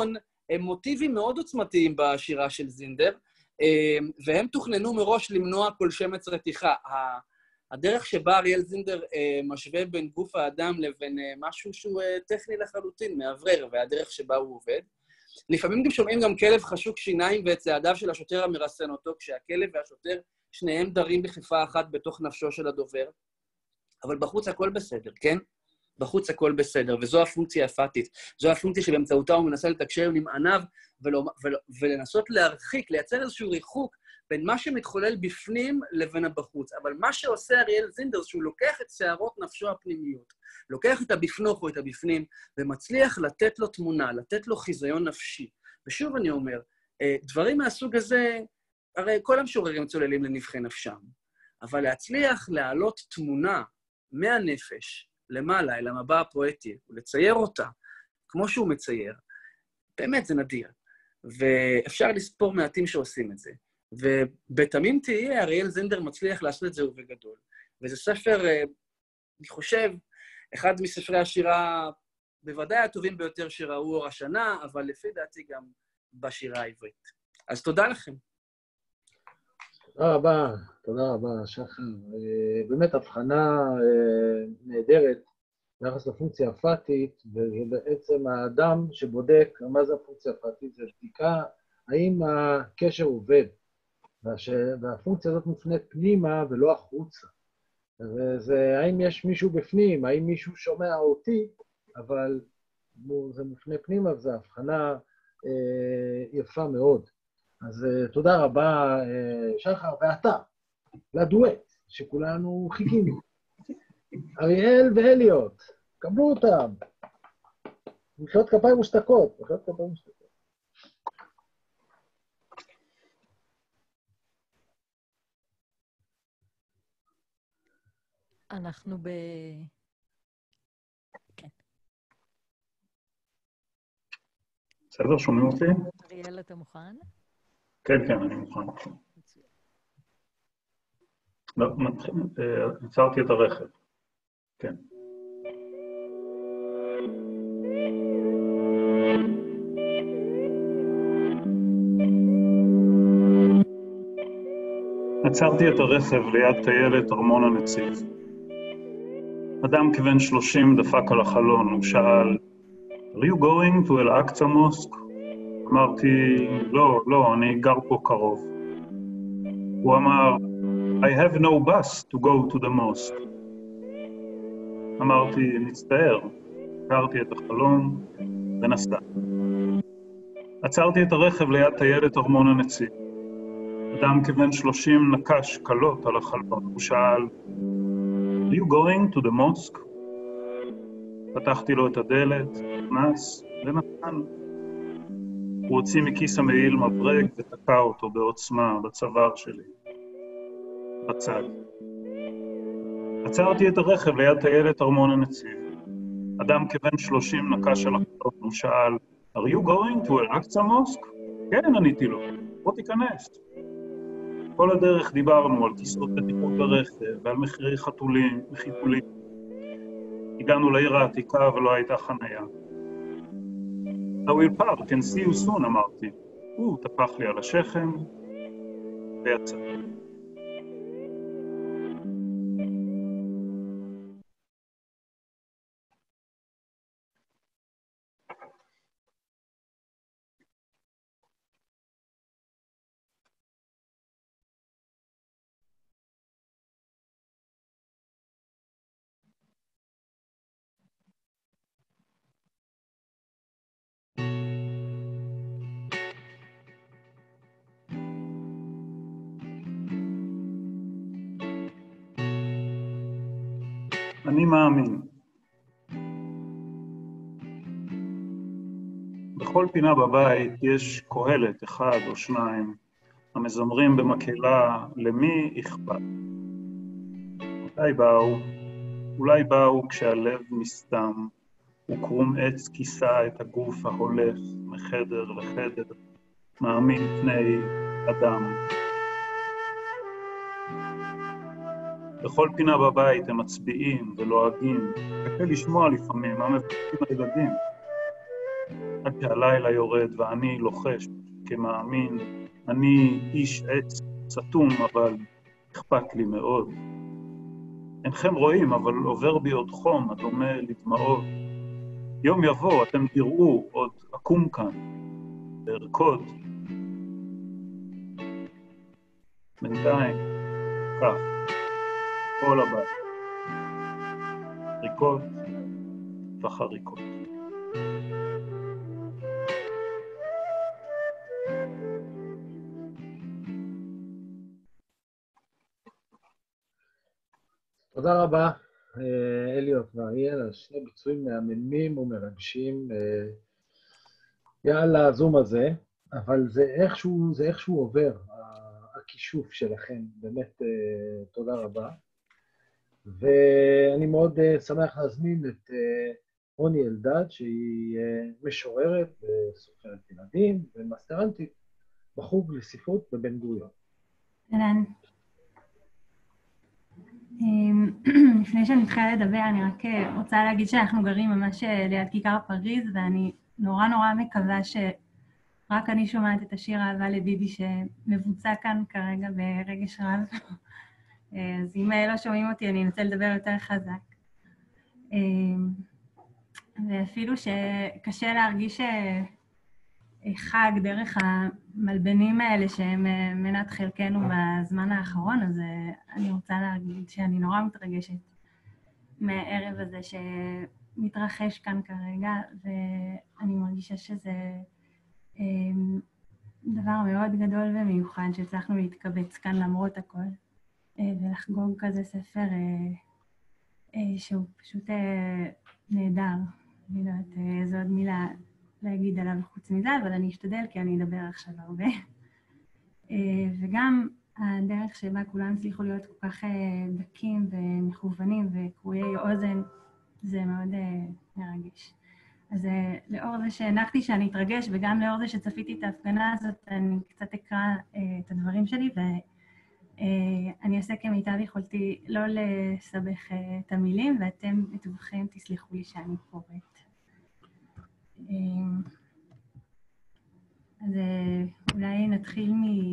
הם מוטיבים מאוד עוצמתיים בשירה של זינדר, והם תוכננו מראש למנוע כל שמץ רתיחה. הדרך שבה אריאל זינדר משווה בין גוף האדם לבין משהו שהוא טכני לחלוטין, מאוורר, והדרך שבה הוא עובד. לפעמים גם שומעים גם כלב חשוק שיניים ואת צעדיו של השוטר המרסן אותו, כשהכלב והשוטר שניהם דרים בכפיפה אחת בתוך נפשו של הדובר. אבל בחוץ הכל בסדר, כן? בחוץ הכל בסדר, וזו הפונקציה הפאטית. זו הפונקציה שבאמצעותה הוא מנסה לתקשר עם עניו ולנסות להרחיק, לייצר איזשהו ריחוק בין מה שמתחולל בפנים לבין הבחוץ. אבל מה שעושה אריאל זינדר, שהוא לוקח את שערות נפשו הפנימיות, לוקח את הבפנוך או את הבפנים, ומצליח לתת לו תמונה, לתת לו חיזיון נפשי. ושוב אני אומר, דברים מהסוג הזה, הרי כל המשוררים צוללים לנבחי נפשם, אבל להצליח להעלות תמונה מהנפש למעלה, אל המבע הפואטי, ולצייר אותה כמו שהוא מצייר, באמת זה נדיר. ואפשר לספור מעטים שעושים את זה. ובתמים תהיה, אריאל זינדר מצליח לעשות את זה ובגדול. וזה ספר, אני חושב, אחד מספרי השירה, בוודאי הטובים ביותר שראו אור השנה, אבל לפי דעתי גם בשירה העברית. אז תודה לכם. תודה רבה, שחר. באמת הבחנה נהדרת ביחס לפונקציה הפאטית, וזה בעצם האדם שבודק מה זה הפונקציה הפאטית, זה בדיקה האם הקשר עובד, והפונקציה הזאת מופנית פנימה ולא החוצה. וזה האם יש מישהו בפנים, האם מישהו שומע אותי, אבל זה מופנה פנימה, וזו הבחנה יפה מאוד. אז תודה רבה, שחר, ואתה, לדואט, שכולנו חיכינו. אריאל ואליוט, קבלו אותם. מחיאות כפיים מושתקות, מחיאות כפיים מושתקות. אנחנו כן. בסדר, שומעים אותי? אריאל, אתה מוכן? כן, כן, אני מוכן. לא, עצרתי את הרכב. כן. עצרתי את הרכב ליד טיילת ארמון הנציב. אדם כבן 30 דפק על החלון, הוא שאל, Are you going to אל-אקצה מוסק? אמרתי, לא, אני גר פה קרוב. הוא אמר, I have no bus to go to the mosque. אמרתי, מצטער, הכרתי את החלון ונסע. עצרתי את הרכב ליד טיילת ארמון הנציב. אדם כבן 30 נקש קלות על החלון, הוא שאל, Are you going to the mosque? פתחתי לו את הדלת, נכנס ונתן. הוא הוציא מכיס המעיל מברק ותקע אותו בעוצמה בצוואר שלי, בצד. עצרתי את הרכב ליד טיילת ארמון הנציב. אדם כבן 30 נקש על החלון, הוא שאל, Are you going to אל-אקצה מוסק? כן, עניתי לו, בוא תיכנס. כל הדרך דיברנו על כיסאות בטיחות ברכב ועל מחירי חתולים וחיתולים. הגענו לעיר העתיקה ולא הייתה חניה. I will park and see you soon, אמרתי. הוא טפח לי על השכם ויצא. אני מאמין. בכל פינה בבית יש קהלת אחד או שניים המזמרים במקהלה למי אכפת. אולי באו כשהלב מסתם וקרום עץ כיסה את הגוף ההולך מחדר לחדר, מאמין פני אדם. בכל פינה בבית הם מצביעים ולועגים, קשה לשמוע לפעמים מה מבקשים הילדים. עד שהלילה יורד ואני לוחש כמאמין, אני איש עץ סתום, אבל אכפת לי מאוד. אינכם רואים, אבל עובר בי עוד חום, הדומה לדמעות. יום יבוא, אתם תראו, עוד אקום כאן, לרקוד. בינתיים, כך, כל הבית. ריקות וחריקות. תודה רבה, אליוט ואריאל, על שני ביצועים מהממים ומרגשים. יאללה, הזום הזה, אבל זה איכשהו עובר, הכישוף שלכם. באמת תודה רבה. ואני מאוד שמח להזמין את רוני אלדד, שהיא משוררת וסופרת ילדים ומאסטרנטית בחוג לספרות בבן גוריון. אהלן. לפני שאני מתחילה לדבר, אני רק רוצה להגיד שאנחנו גרים ממש ליד כיכר פריז, ואני נורא מקווה שרק אני שומעת את השיר אהבה לביבי שמבוצע כאן כרגע ברגש רב. אז אם לא שומעים אותי, אני אנסה לדבר יותר חזק. ואפילו שקשה להרגיש חג דרך המלבנים האלה שהם מנת חלקנו בזמן האחרון, אז אני רוצה להגיד שאני נורא מתרגשת מהערב הזה שמתרחש כאן כרגע, ואני מרגישה שזה דבר מאוד גדול ומיוחד שהצלחנו להתקבץ כאן למרות הכל, ולחגוג כזה ספר שהוא פשוט נהדר. אני לא יודעת איזו עוד מילה להגיד עליו חוץ מזה, אבל אני אשתדל כי אני אדבר עכשיו הרבה. וגם הדרך שבה כולם הצליחו להיות כל כך דקים ומכוונים וקרואי אוזן, זה מאוד מרגש. אז לאור זה שהנחתי שאני אתרגש, וגם לאור זה שצפיתי את ההפגנה הזאת, אני קצת אקרא את הדברים שלי, ואני אעשה כמיטב יכולתי לא לסבך את המילים, ואתם בטובכם תסלחו לי שאני קוראת. אז אולי נתחיל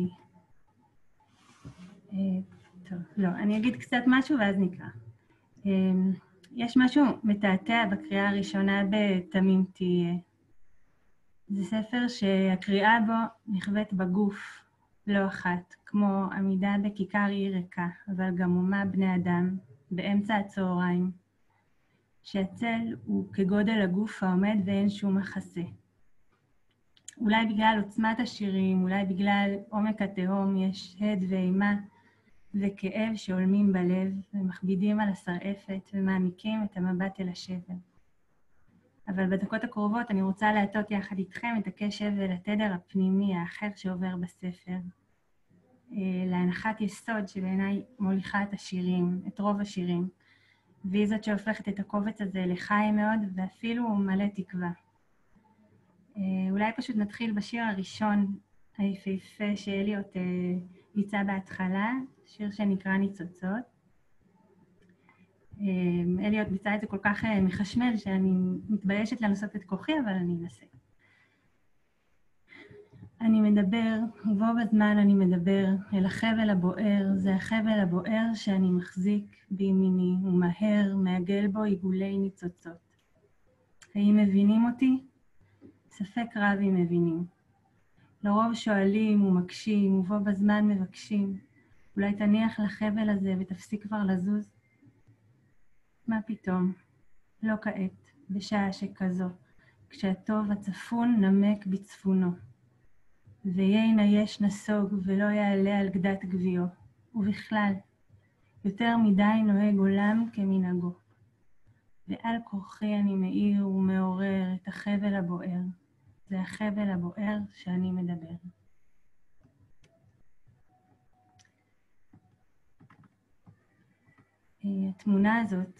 טוב, לא, אני אגיד קצת משהו ואז נקרא. יש משהו מתעתע בקריאה הראשונה בתמים תהיה. זה ספר שהקריאה בו נכווית בגוף לא אחת, כמו עמידה בכיכר עיר ריקה, אבל גם אומה בני אדם, באמצע הצהריים, שהצל הוא כגודל הגוף העומד ואין שום מחסה. אולי בגלל עוצמת השירים, אולי בגלל עומק התהום, יש הד ואימה וכאב שעולמים בלב ומכבידים על השרעפת ומעמיקים את המבט אל השבר. אבל בדקות הקרובות אני רוצה להטות יחד איתכם את הקשב אל התדר הפנימי האחר שעובר בספר. להנחת יסוד שבעיניי מוליכה את השירים, את רוב השירים, והיא זאת שהופכת את הקובץ הזה לחי מאוד ואפילו מלא תקווה. אולי פשוט נתחיל בשיר הראשון היפהפה שאליוט ביצע בהתחלה, שיר שנקרא ניצוצות. אליוט ביצע את זה כל כך מחשמל שאני מתביישת לנסות את כוחי, אבל אני אנסה. אני מדבר, ובו בזמן אני מדבר, אל החבל הבוער, זה החבל הבוער שאני מחזיק בימיני, ומהר מעגל בו עיגולי ניצוצות. האם מבינים אותי? ספק רב אם מבינים. לרוב שואלים ומקשים, ובו בזמן מבקשים, אולי תניח לחבל הזה ותפסיק כבר לזוז? מה פתאום? לא כעת, בשעה שכזו, כשהטוב הצפון נמק בצפונו. ויין היש נסוג ולא יעלה על גדת גביו, ובכלל, יותר מדי נוהג עולם כמנהגו. ועל כורחי אני מאיר ומעורר את החבל הבוער. זה החבל הבוער שאני מדבר. התמונה הזאת,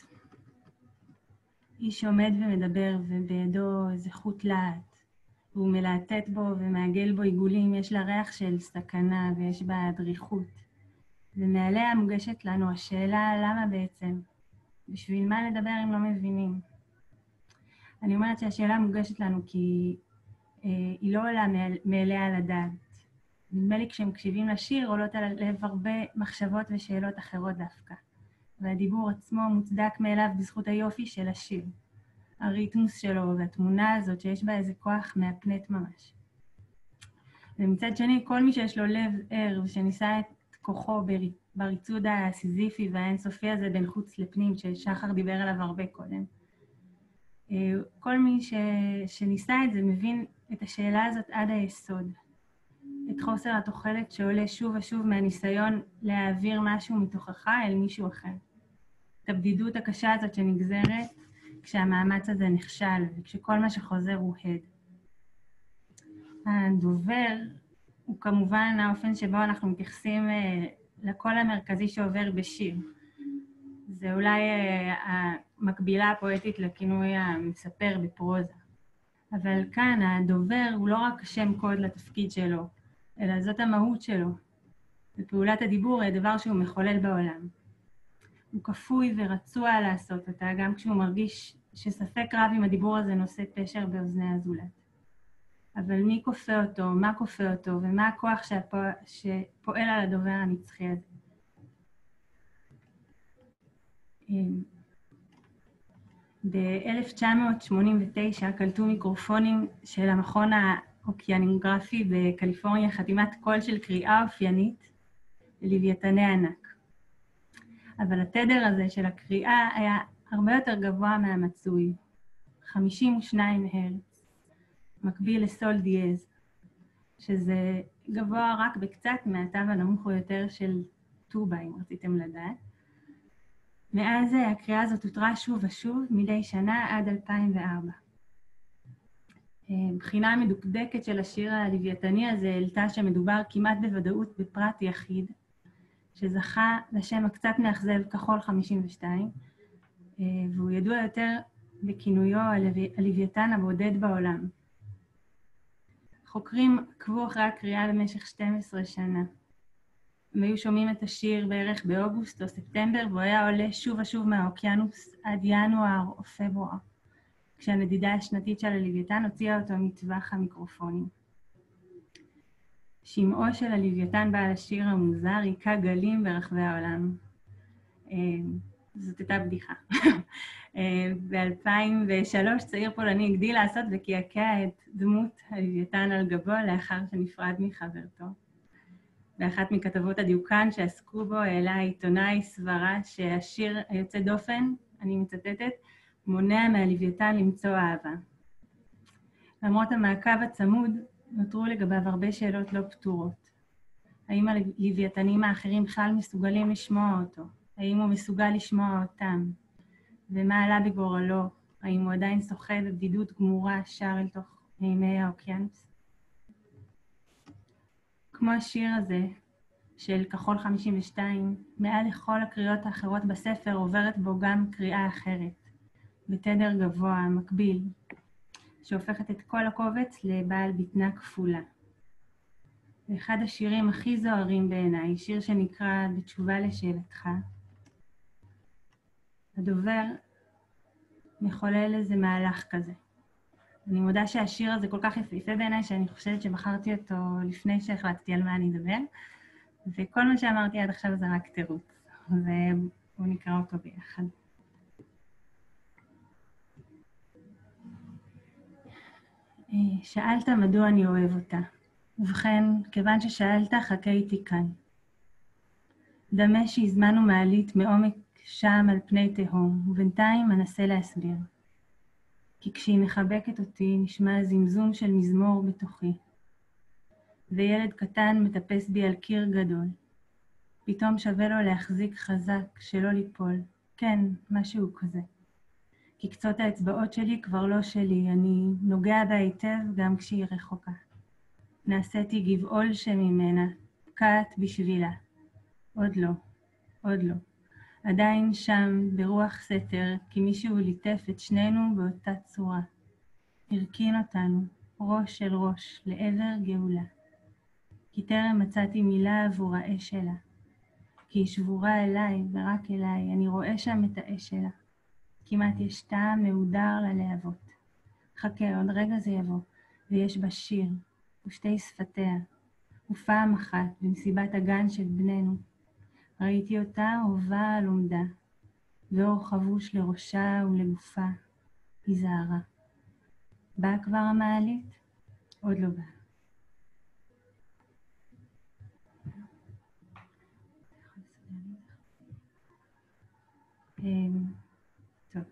איש עומד ומדבר ובידו איזה חוט להט, והוא מלהטט בו ומעגל בו עיגולים, יש לה ריח של סכנה ויש בה דריכות. ומעליה מוגשת לנו השאלה למה בעצם, בשביל מה לדבר אם לא מבינים. אני אומרת שהשאלה מוגשת לנו כי היא לא עולה מאליה על הדעת. נדמה לי כשמקשיבים לשיר עולות על הלב הרבה מחשבות ושאלות אחרות דווקא. והדיבור עצמו מוצדק מאליו בזכות היופי של השיר. הריתמוס שלו והתמונה הזאת שיש בה איזה כוח מהפנט ממש. ומצד שני, כל מי שיש לו לב ער ושניסה את כוחו בריצוד הסיזיפי והאינסופי הזה בין חוץ לפנים, ששחר דיבר עליו הרבה קודם. כל מי שניסה את זה מבין את השאלה הזאת עד היסוד. את חוסר התוחלת שעולה שוב ושוב מהניסיון להעביר משהו מתוכך אל מישהו אחר. את הבדידות הקשה הזאת שנגזרת כשהמאמץ הזה נכשל וכשכל מה שחוזר הוא הד. הדובר הוא כמובן האופן שבו אנחנו מתייחסים לקול המרכזי שעובר בשיר. זה אולי המקבילה הפואטית לכינוי המספר בפרוזה. אבל כאן הדובר הוא לא רק שם קוד לתפקיד שלו, אלא זאת המהות שלו. ופעולת הדיבור היא הדבר שהוא מחולל בעולם. הוא כפוי ורצוע לעשות אותה, גם כשהוא מרגיש שספק רב אם הדיבור הזה נושא פשר באוזני הזולת. אבל מי כופה אותו, מה כופה אותו, ומה הכוח שפועל על הדובר הנצחי הזה. ב-1989 קלטו מיקרופונים של המכון האוקיינוגרפי בקליפורניה חתימת קול של קריאה אופיינית ללווייתני ענק. אבל התדר הזה של הקריאה היה הרבה יותר גבוה מהמצוי, 52 הרץ, מקביל לסול דיאז, שזה גבוה רק בקצת מהתו הנמוך יותר של טובה, אם רציתם לדעת. מאז הקריאה הזאת הותרה שוב ושוב מדי שנה עד 2004. בחינה מדוקדקת של השיר הלווייתני הזה העלתה שמדובר כמעט בוודאות בפרט יחיד, שזכה לשם הקצת מאכזב כחול 52, והוא ידוע יותר בכינויו הלווייתן הבודד בעולם. חוקרים עקבו אחרי הקריאה במשך 12 שנה. הם היו שומעים את השיר בערך באוגוסט או ספטמבר, והוא היה עולה שוב ושוב מהאוקיינוס עד ינואר או פברואר, כשהנדידה השנתית של הלווייתן הוציאה אותו מטווח המיקרופונים. שמעו של הלווייתן בעל השיר המוזר היכה גלים ברחבי העולם. זאת הייתה בדיחה. ב-2003 צעיר פולני הגדיל לעשות וקעקע את דמות הלווייתן על גבו לאחר שנפרד מחברתו. באחת מכתבות הדיוקן שעסקו בו העלה העיתונאי סברה שהשיר היוצא דופן, אני מצטטת, מונע מהלווייתן למצוא אהבה. למרות המעקב הצמוד, נותרו לגביו הרבה שאלות לא פתורות. האם הלווייתנים האחרים בכלל מסוגלים לשמוע אותו? האם הוא מסוגל לשמוע אותם? ומה עלה בגורלו? האם הוא עדיין שוחה בבדידות גמורה שר אל תוך מימי האוקיינוס? כמו השיר הזה של כחול 52, מעל לכל הקריאות האחרות בספר עוברת בו גם קריאה אחרת, בתדר גבוה, מקביל, שהופכת את כל הקובץ לבעל בטנה כפולה. ואחד השירים הכי זוהרים בעיניי, שיר שנקרא בתשובה לשאלתך, הדובר מחולל איזה מהלך כזה. אני מודה שהשיר הזה כל כך יפה בעיניי, שאני חושבת שבחרתי אותו לפני שהחלטתי על מה אני אדבר, וכל מה שאמרתי עד עכשיו זה רק תירוץ, ובואו נקרא אותו ביחד. שאלת מדוע אני אוהב אותה. ובכן, כיוון ששאלת, חכה איתי כאן. דמה שהזמנו מעלית מעומק שם על פני תהום, ובינתיים אנסה להסביר. כי כשהיא מחבקת אותי, נשמע זמזום של מזמור בתוכי. וילד קטן מטפס בי על קיר גדול. פתאום שווה לו להחזיק חזק, שלא ליפול. כן, משהו כזה. כי קצות האצבעות שלי כבר לא שלי, אני נוגע בה היטב גם כשהיא רחוקה. נעשיתי גבעול שממנה, פקעת בשבילה. עוד לא, עוד לא. עדיין שם, ברוח סתר, כי מישהו ליטף את שנינו באותה צורה. הרכין אותנו, ראש של ראש, לעבר גאולה. כי טרם מצאתי מילה עבור האש שלה. כי היא שבורה אליי ורק אליי, אני רואה שם את האש שלה. כמעט יש טעם מהודר ללהבות. חכה, עוד רגע זה יבוא. ויש בה שיר, ושתי שפתיה, ופעם אחת במסיבת הגן של בנינו, ראיתי אותה הובה על עומדה, ואור חבוש לראשה ולגופה, היא זהרה. באה כבר המעלית? עוד לא באה. טוב.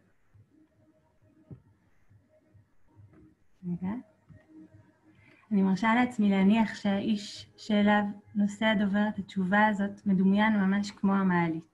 רגע. אני מרשה לעצמי להניח שהאיש שאליו נושא הדובר את התשובה הזאת מדומיין ממש כמו המעלית.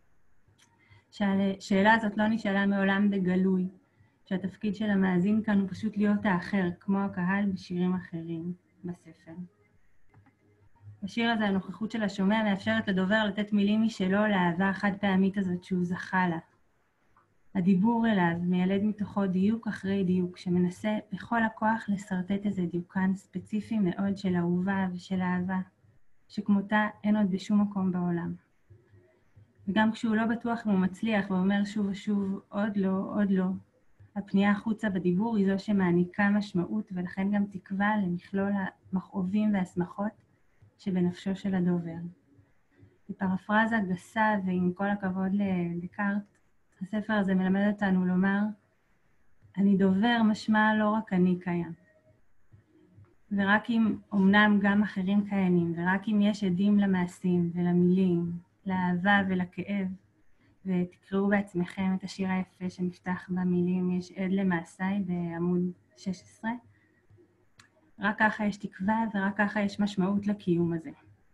שהשאלה הזאת לא נשאלה מעולם בגלוי, שהתפקיד של המאזין כאן הוא פשוט להיות האחר, כמו הקהל בשירים אחרים בספר. בשיר הזה הנוכחות של השומע מאפשרת לדובר לתת מילים משלו לאהבה החד פעמית הזאת שהוא זכה לה. הדיבור אליו מיילד מתוכו דיוק אחרי דיוק, שמנסה בכל הכוח לסרטט איזה דיוקן ספציפי מאוד של אהובה ושל אהבה, שכמותה אין עוד בשום מקום בעולם. וגם כשהוא לא בטוח אם הוא מצליח ואומר שוב ושוב, עוד לא, עוד לא, הפנייה החוצה בדיבור היא זו שמעניקה משמעות ולכן גם תקווה למכלול המכאובים והשמחות שבנפשו של הדובר. בפרפרזה גסה ועם כל הכבוד לדקארט, הספר הזה מלמד אותנו לומר, אני דובר משמע לא רק אני קיים. ורק אם אמנם גם אחרים קיימים, ורק אם יש עדים למעשים ולמילים, לאהבה ולכאב, ותקראו בעצמכם את השיר היפה שנפתח במילים, יש עד למעשיי בעמוד 16, רק ככה יש תקווה ורק ככה יש משמעות לקיום הזה.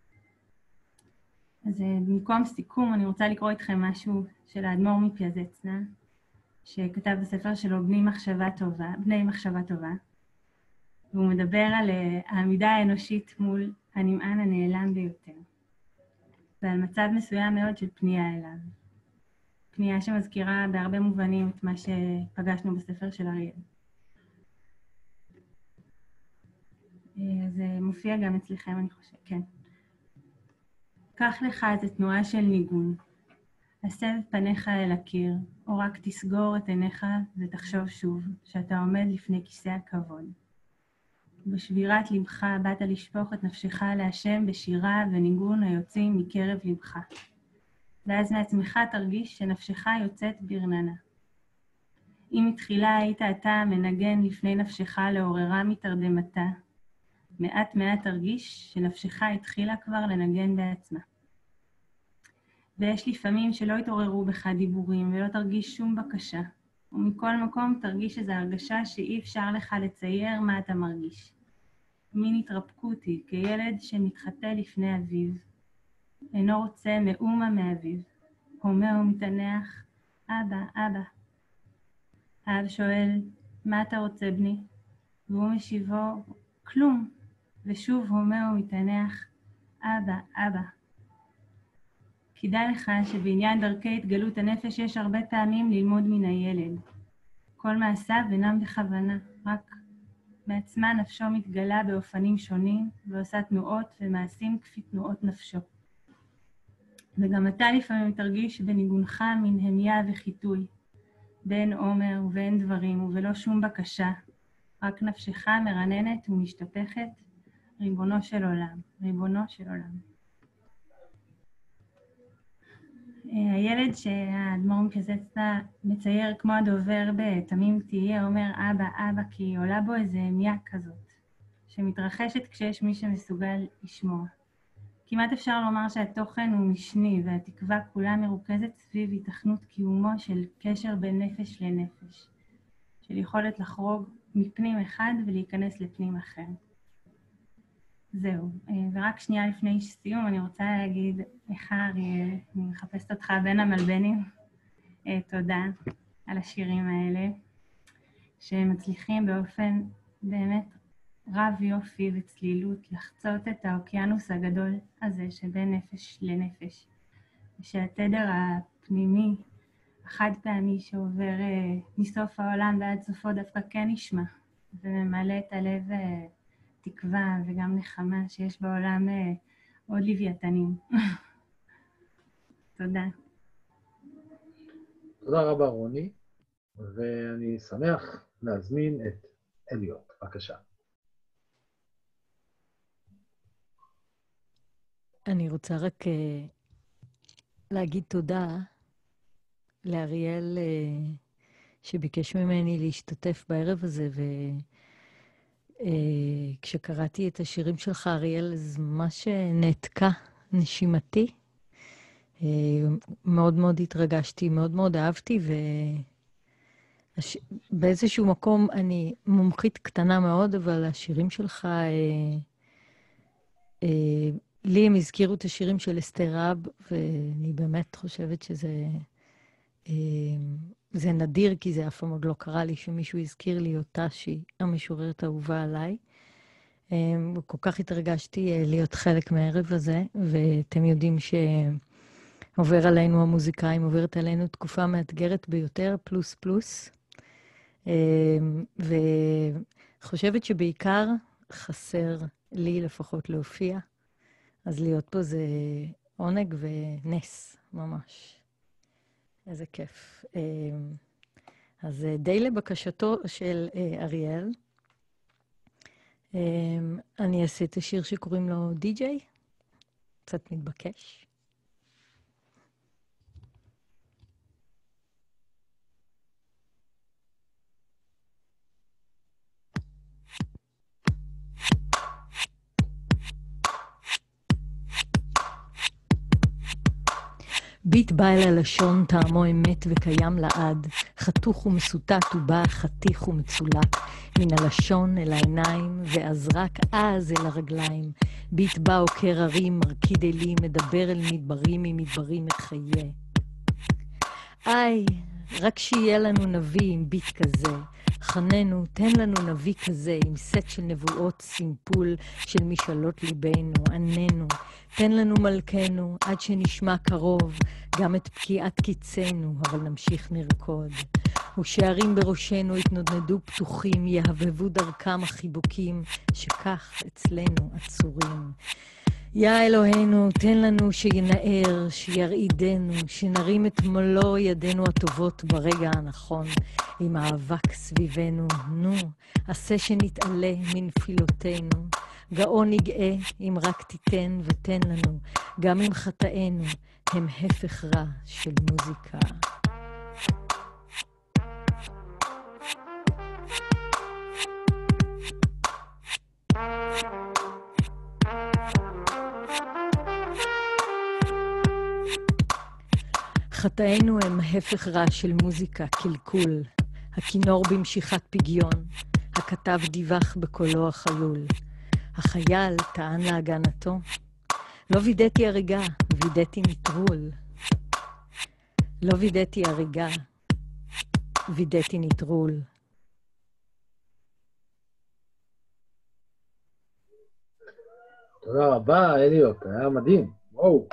אז במקום סיכום, אני רוצה לקרוא איתכם משהו של האדמו"ר מפיאזצנה, שכתב בספר שלו בני מחשבה טובה, והוא מדבר על העמידה האנושית מול הנמען הנעלם ביותר, ועל מצב מסוים מאוד של פנייה אליו. פנייה שמזכירה בהרבה מובנים את מה שפגשנו בספר של אריאל. זה מופיע גם אצלכם, אני חושב, כן. קח לך איזו תנועה של ניגון. הסב פניך אל הקיר, או רק תסגור את עיניך ותחשוב שוב, שאתה עומד לפני כיסא הכבוד. בשבירת לבך באת לשפוך את נפשך להשם בשירה וניגון היוצאים מקרב לבך. ואז מעצמך תרגיש שנפשך יוצאת ברננה. אם מתחילה היית אתה מנגן לפני נפשך לעוררה מתרדמתה, מעט מעט תרגיש שנפשך התחילה כבר לנגן בעצמה. ויש לפעמים שלא יתעוררו בך דיבורים ולא תרגיש שום בקשה, ומכל מקום תרגיש איזו הרגשה שאי אפשר לך לצייר מה אתה מרגיש. מין התרפקות היא כילד שמתחטא לפני אביו, אינו רוצה מאומה מאביו, הומה ומתענח, אבא, אבא. האב שואל, מה אתה רוצה בני? והוא משיבו, כלום. ושוב הומה ומתענח, אבא, אבא. כדאי לך שבעניין דרכי התגלות הנפש יש הרבה פעמים ללמוד מן הילד. כל מעשיו אינם בכוונה, רק מעצמה נפשו מתגלה באופנים שונים ועושה תנועות ומעשים כפי תנועות נפשו. וגם אתה לפעמים תרגיש בניגונך מן המיה וחיתוי, בין עומר ובין דברים ובלא שום בקשה, רק נפשך מרננת ומשתפכת, ריבונו של עולם, ריבונו של עולם. הילד שהאדמו"ר מפיאזצנה מצייר כמו הדובר בתמים תהיה, אומר אבא, אבא, כי עולה בו איזה המיה כזאת, שמתרחשת כשיש מי שמסוגל לשמוע. כמעט אפשר לומר שהתוכן הוא משני, והתקווה כולה מרוכזת סביב התכנות קיומו של קשר בין נפש לנפש, של יכולת לחרוג מפנים אחד ולהיכנס לפנים אחר. זהו, ורק שנייה לפני סיום, אני רוצה להגיד לך, אריאל, אני מחפשת אותך בין המלבנים, תודה על השירים האלה, שמצליחים באופן באמת רב יופי וצלילות לחצות את האוקיינוס הגדול הזה שבין נפש לנפש, ושהתדר הפנימי, החד פעמי שעובר מסוף העולם ועד סופו דווקא כן נשמע, וממלא את הלב תקווה וגם נחמה שיש בעולם עוד לוויתנים. תודה. תודה רבה רוני, ואני שמח להזמין את אליוט. בבקשה. אני רוצה רק להגיד תודה לאריאל שביקש ממני להשתתף בערב הזה, וכשקראתי את השירים שלך, אריאל, זה ממש נעתקה נשימתי. מאוד מאוד התרגשתי, מאוד מאוד אהבתי, ובאיזשהו מקום אני מומחית קטנה מאוד, אבל השירים שלך, לי הם הזכירו את השירים של אסתר רב, ואני באמת חושבת שזה זה נדיר, כי זה אף פעם עוד לא קרה לי שמישהו הזכיר לי אותה, שהיא המשוררת האהובה עליי. כל כך התרגשתי להיות חלק מהערב הזה, ואתם יודעים שעובר עלינו המוזיקאים, עוברת עלינו תקופה מאתגרת ביותר, פלוס פלוס. וחושבת שבעיקר חסר לי לפחות להופיע, אז להיות פה זה עונג ונס, ממש. איזה כיף. אז די לבקשתו של אריאל, אני אעשה את השיר שקוראים לו די-ג'יי, קצת מתבקש. ביט בא אל הלשון, טעמו אמת וקיים לעד, חתוך ומסוטט ובא חתיך ומצולק, מן הלשון אל העיניים, ואז רק אז אל הרגליים. ביט בא עוקר הרים, מרקיד אלים, מדבר אל מדברים, ממדברים מחיה. איי, רק שיהיה לנו נביא עם ביט כזה. חננו, תן לנו נביא כזה, עם סט של נבואות, סימפול של משאלות ליבנו, עננו. תן לנו מלכנו, עד שנשמע קרוב, גם את פקיעת קיצנו, אבל נמשיך נרקוד. ושערים בראשנו יתנודנדו פתוחים, יהבבו דרכם החיבוקים, שכך אצלנו עצורים. יא אלוהינו, תן לנו שינער, שירעידנו, שנרים את מלוא ידינו הטובות ברגע הנכון, עם האבק סביבנו. נו, עשה שנתעלה מנפילותינו. גאון נגאה, אם רק תיתן ותן לנו, גם אם חטאינו הם הפך רע של מוזיקה. חטאינו הם הפך רע של מוזיקה, קלקול, הכינור במשיכת פגיון, הכתב דיווח בקולו החלול. החייל טען להגנתו, לא וידאתי הריגה, וידאתי נטרול. לא וידאתי הריגה, וידאתי נטרול. תודה רבה, אליוט, היה מדהים. וואו.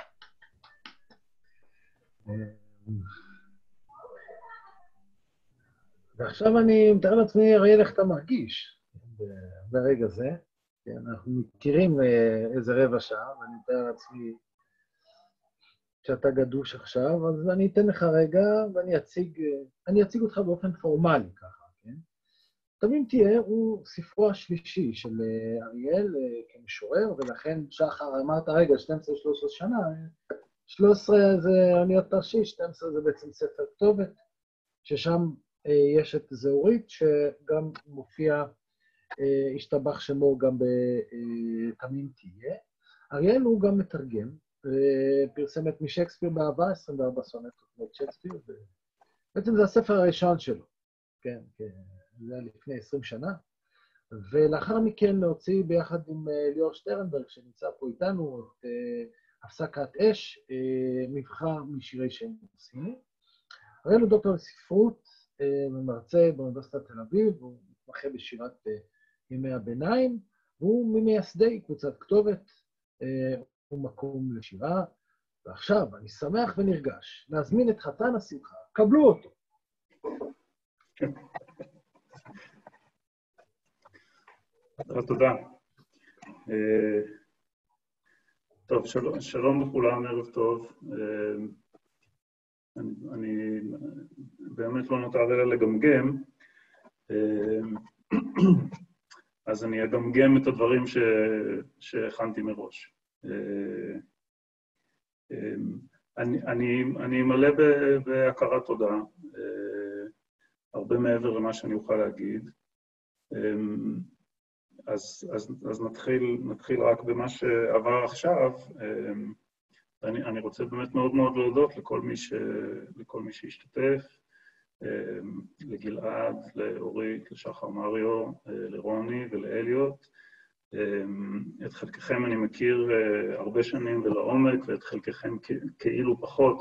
ועכשיו אני מתאר לעצמי, אריאל, איך אתה מרגיש ברגע זה. אנחנו מכירים איזה רבע שעה, ואני מתאר לעצמי שאתה גדוש עכשיו, אז אני אתן לך רגע, ואני אציג אותך באופן פורמלי ככה, כן? תמים תהיה הוא ספרו השלישי של אריאל כמשורר, ולכן שחר אמרת, רגע, 12-13 שנה, 13 זה אוניות תרשיש, 12 זה בעצם ספר כתובת, ששם יש את זהורית, שגם מופיע, השתבח שמו גם בתמים תהיה. אריאל הוא גם מתרגם, פרסם את משקספיר בעבר, 24 סונטות משקספיר, בעצם זה הספר הראשון שלו, כן, זה היה לפני 20 שנה, ולאחר מכן להוציא ביחד עם ליאור שטרנברג, שנמצא פה איתנו, את הפסקת אש, מבחר משירי שם מוסי. אריאל הוא דוקטור לספרות, ומרצה באוניברסיטת תל אביב, הוא מתמחה בשירת ימי הביניים, והוא ממייסדי קבוצת כתובת, הוא מקום לשירה. ועכשיו, אני שמח ונרגש להזמין את חתן השמחה, קבלו אותו. תודה. טוב, שלום לכולם, ערב טוב. אני באמת לא נותר אלא לגמגם, אז אני אגמגם את הדברים שהכנתי מראש. אני מלא בהכרת תודה, הרבה מעבר למה שאני אוכל להגיד. אז נתחיל רק במה שעבר עכשיו. אני רוצה באמת מאוד מאוד להודות לכל מי שהשתתף, לגלעד, לאורית, לשחר מריו, לרוני ולאליוט. את חלקכם אני מכיר הרבה שנים ולעומק, ואת חלקכם כאילו פחות,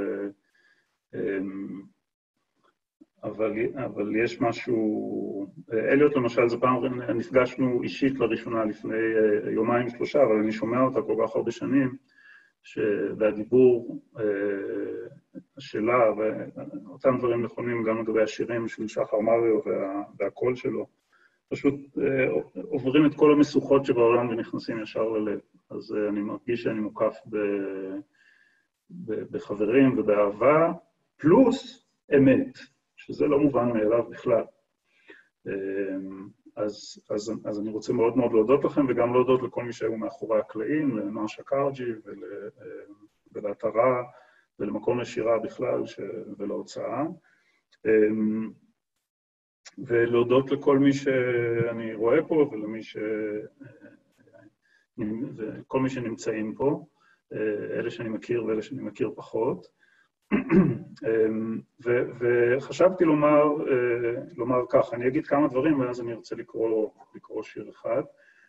אבל יש משהו... אליוט למשל, זה פעם נפגשנו אישית לראשונה לפני יומיים שלושה, אבל אני שומע אותה כל כך הרבה שנים, והדיבור שלה, ואותם דברים נכונים גם לגבי השירים של שחר מריו והקול שלו, פשוט עוברים את כל המשוכות שבעולם ונכנסים ישר ללב. אז אני מרגיש שאני מוקף בחברים ובאהבה, פלוס אמת, שזה לא מובן מאליו בכלל. אז אני רוצה מאוד מאוד להודות לכם, וגם להודות לכל מי שהיו מאחורי הקלעים, למרשה קארג'י ולאתרה ולמקום לשירה בכלל ולהוצאה. ולהודות לכל מי שאני רואה פה וכל מי שנמצאים פה, אלה שאני מכיר ואלה שאני מכיר פחות. וחשבתי לומר כך, אני אגיד כמה דברים ואז אני רוצה לקרוא שיר אחד.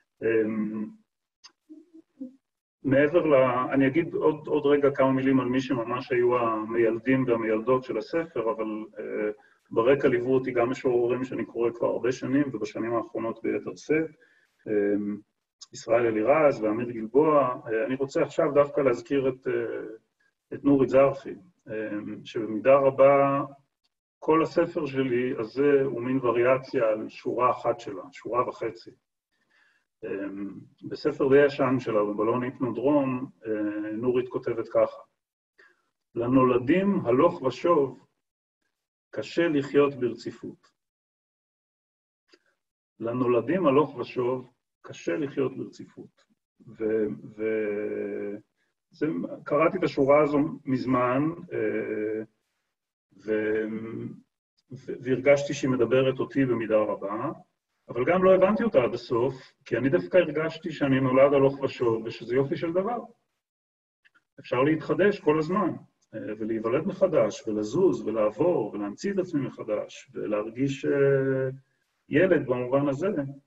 אני אגיד עוד רגע כמה מילים על מי שממש היו המיילדים והמיילדות של הספר, אבל ברקע ליוו אותי גם משוררים שאני קורא כבר הרבה שנים, ובשנים האחרונות ביתר שאת, ישראל אלירז ואמיר גלבוע. אני רוצה עכשיו דווקא להזכיר את נורית זרחי, שבמידה רבה כל הספר שלי הזה הוא מין וריאציה על שורה אחת שלה, שורה וחצי. בספר די ישן שלה, בבלון היפנודרום, נורית כותבת ככה: לנולדים הלוך ושוב קשה לחיות ברציפות. לנולדים הלוך ושוב קשה לחיות ברציפות. קראתי את השורה הזו מזמן, והרגשתי שהיא מדברת אותי במידה רבה, אבל גם לא הבנתי אותה עד הסוף, כי אני דווקא הרגשתי שאני נולד הלוך ושוב, ושזה יופי של דבר. אפשר להתחדש כל הזמן, ולהיוולד מחדש, ולזוז, ולעבור, ולהמציא את עצמי מחדש, ולהרגיש ילד במובן הזה,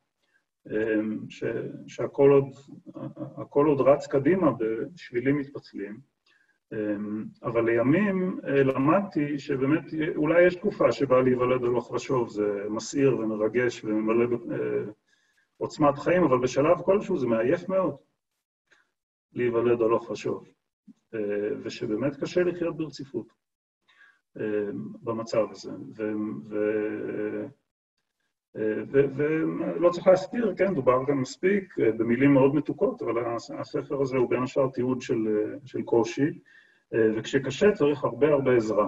שהכל עוד רץ קדימה בשבילים מתפצלים. אבל לימים למדתי שבאמת אולי יש תקופה שבה להיוולד הלוך ושוב, זה מסעיר ומרגש וממלא עוצמת חיים, אבל בשלב כלשהו זה מעייף מאוד להיוולד הלוך ושוב, ושבאמת קשה לחיות ברציפות במצב הזה. ולא צריך להסתיר, כן, דובר גם מספיק, במילים מאוד מתוקות, אבל הספר הזה הוא בין השאר תיעוד של קושי, וכשקשה צריך הרבה עזרה.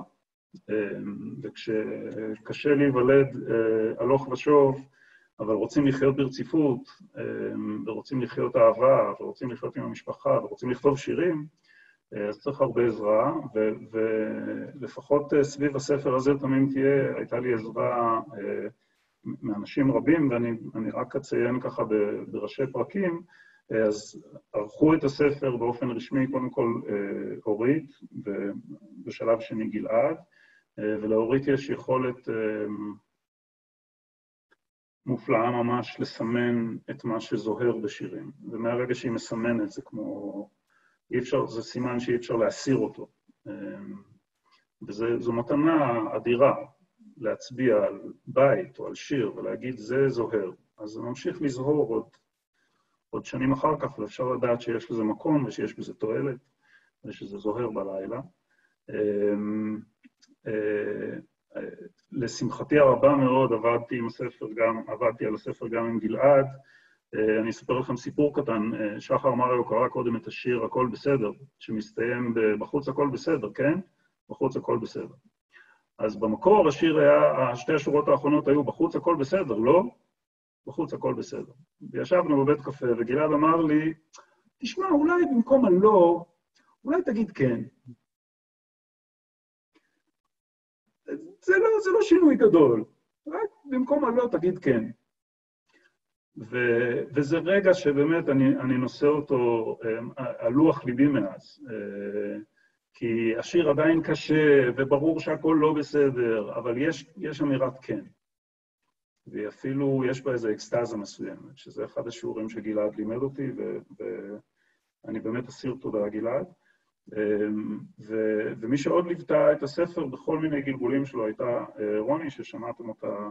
וכשקשה להיוולד הלוך ושוב, אבל רוצים לחיות ברציפות, ורוצים לחיות אהבה, ורוצים לחיות עם המשפחה, ורוצים לכתוב שירים, אז צריך הרבה עזרה, ולפחות סביב הספר הזה תמיד הייתה לי עזרה מאנשים רבים, ואני רק אציין ככה בראשי פרקים. אז ערכו את הספר באופן רשמי, קודם כל אורית, ובשלב שני גלעד, ולאורית יש יכולת מופלאה ממש לסמן את מה שזוהר בשירים, ומהרגע שהיא מסמנת זה כמו, זה סימן שאי אפשר להסיר אותו, וזו מתנה אדירה להצביע על בית או על שיר ולהגיד זה זוהר, אז זה ממשיך לזהור עוד שנים אחר כך, ואפשר לדעת שיש לזה מקום ושיש בזה תועלת, ושזה זוהר בלילה. לשמחתי הרבה מאוד עבדתי על הספר גם עם גלעד. אני אספר לכם סיפור קטן. שחר מריו קרא קודם את השיר הכל בסדר, שמסתיים בחוץ הכל בסדר, כן? בחוץ הכל בסדר. אז במקור השיר היה, שתי השורות האחרונות היו בחוץ הכל בסדר, לא? בחוץ הכל בסדר. וישבנו בבית קפה, וגלעד אמר לי, תשמע, אולי במקום הלא, אולי תגיד כן. זה לא שינוי גדול, רק במקום הלא תגיד כן. וזה רגע שבאמת אני נושא אותו על לוח ליבי מאז, כי השיר עדיין קשה, וברור שהכל לא בסדר, אבל יש אמירת כן. ואפילו יש בה איזו אקסטאזה מסוימת, שזה אחד השיעורים שגלעד לימד אותי, ואני באמת אסיר תודה גלעד. ומי שעוד ליוותה את הספר בכל מיני גלגולים שלו הייתה רוני, ששמעתם אותה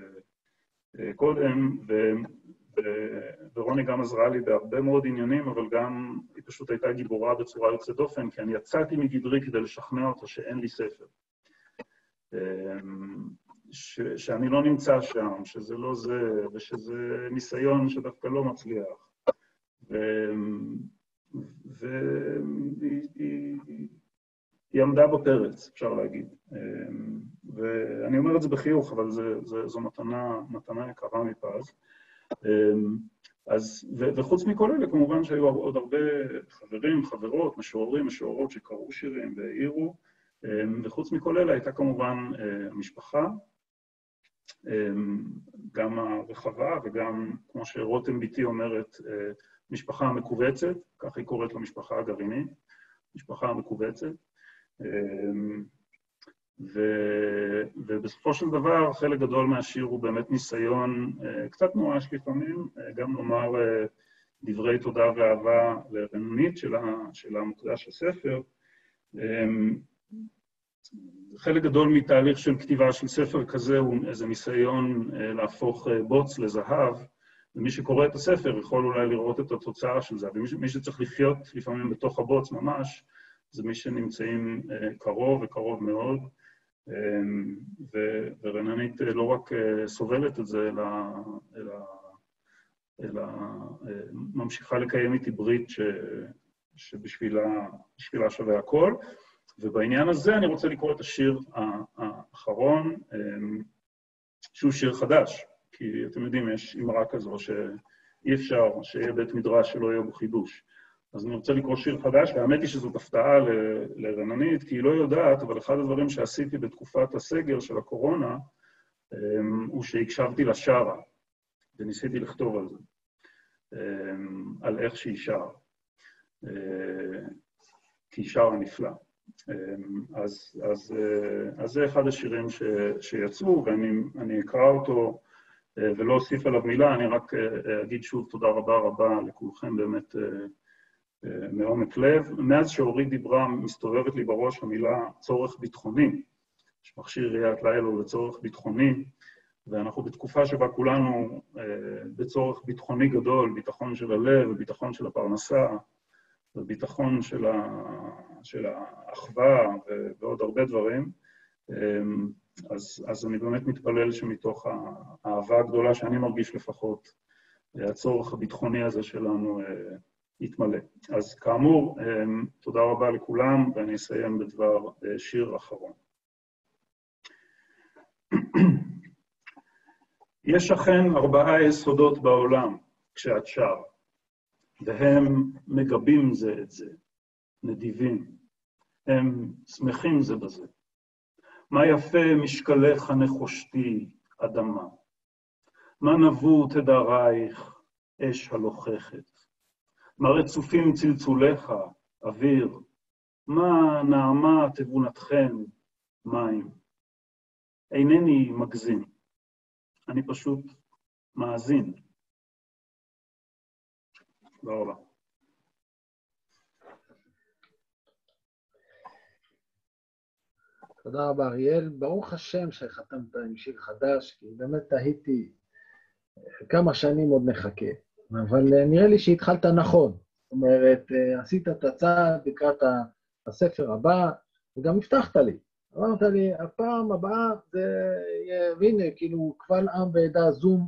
קודם, ורוני גם עזרה לי בהרבה מאוד עניינים, אבל גם היא פשוט הייתה גיבורה בצורה יוצאת דופן, כי אני יצאתי מגדרי כדי לשכנע אותה שאין לי ספר. שאני לא נמצא שם, שזה לא זה, ושזה ניסיון שדווקא לא מצליח. והיא עמדה בפרץ, אפשר להגיד. ואני אומר את זה בחיוך, אבל זו מתנה יקרה מפז. וחוץ מכל אלה, כמובן שהיו עוד הרבה חברים, חברות, משוררים, משוררות שקראו שירים והעירו, וחוץ מכל אלה הייתה כמובן המשפחה, גם הרחבה וגם, כמו שרותם ביתי אומרת, משפחה המקובצת, כך היא קוראת למשפחה הגרעינית, משפחה המקובצת. ובסופו של דבר, חלק גדול מהשיר הוא באמת ניסיון, קצת נואש לפעמים, גם לומר דברי תודה ואהבה לרנונית של המוקדש הספר. חלק גדול מתהליך של כתיבה של ספר כזה הוא איזה ניסיון להפוך בוץ לזהב, ומי שקורא את הספר יכול אולי לראות את התוצאה של זה, ומי שצריך לחיות לפעמים בתוך הבוץ ממש, זה מי שנמצאים קרוב וקרוב מאוד, ורננית לא רק סובלת את זה, אלא ממשיכה לקיים איתי ברית שבשבילה שווה הכל. ובעניין הזה אני רוצה לקרוא את השיר האחרון, שהוא שיר חדש, כי אתם יודעים, יש אמרה כזו שאי אפשר שיהיה בית מדרש שלא יהיה בו חידוש. אז אני רוצה לקרוא שיר חדש, והאמת היא שזאת הפתעה לרננית, כי היא לא יודעת, אבל אחד הדברים שעשיתי בתקופת הסגר של הקורונה, הוא שהקשבתי לשרה, וניסיתי לכתוב על זה, על איך שהיא שרה. כי היא שרה נפלא. אז זה אחד השירים שיצאו, ואני אקרא אותו ולא אוסיף עליו מילה, אני רק אגיד שוב תודה רבה רבה לכולכם באמת מעומק לב. מאז שאורית דיברה, מסתובבת לי בראש המילה צורך ביטחוני. יש מכשיר ראיית לילה לצורך ביטחוני, ואנחנו בתקופה שבה כולנו בצורך ביטחוני גדול, ביטחון של הלב, ביטחון של הפרנסה, וביטחון של האחווה ועוד הרבה דברים. אז אני באמת מתפלל שמתוך האהבה הגדולה שאני מרגיש לפחות, הצורך הביטחוני הזה שלנו יתמלא. אז כאמור, תודה רבה לכולם, ואני אסיים בדבר שיר אחרון. יש אכן 4 יסודות בעולם כשאת שר, והם מגבים זה את זה, נדיבים, הם שמחים זה בזה. מה יפה משקלך הנחושתי, אדמה. מה נבוא תדרייך, אש הלוחכת. מה רצופים צלצולך, אוויר. מה נעמה תבונתכם, מים. אינני מגזים, אני פשוט מאזין. תודה רבה. תודה רבה, אריאל. ברוך השם שחתמת עם שיר חדש, כי באמת תהיתי כמה שנים עוד נחכה. אבל נראה לי שהתחלת נכון. זאת אומרת, עשית את הצעד לקראת הספר הבא, וגם הבטחת לי. אמרת לי, הפעם הבאה זה יהיה, והנה, כאילו, קבל עם ועדה זום,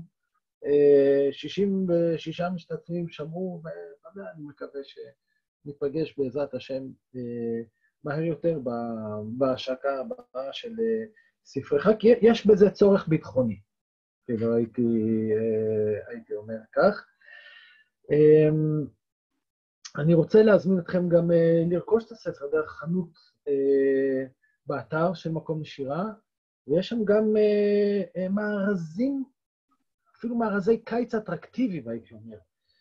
66 משתתפים שמעו, ואני מקווה שניפגש בעזרת השם מהר יותר בהשקה הבאה של ספרך, כי יש בזה צורך ביטחוני, כאילו הייתי אומר כך. אני רוצה להזמין אתכם גם לרכוש את הספר דרך חנות באתר של מקום לשירה, ויש שם גם מארזים, אפילו מארזי קיץ אטרקטיבי, הייתי אומר,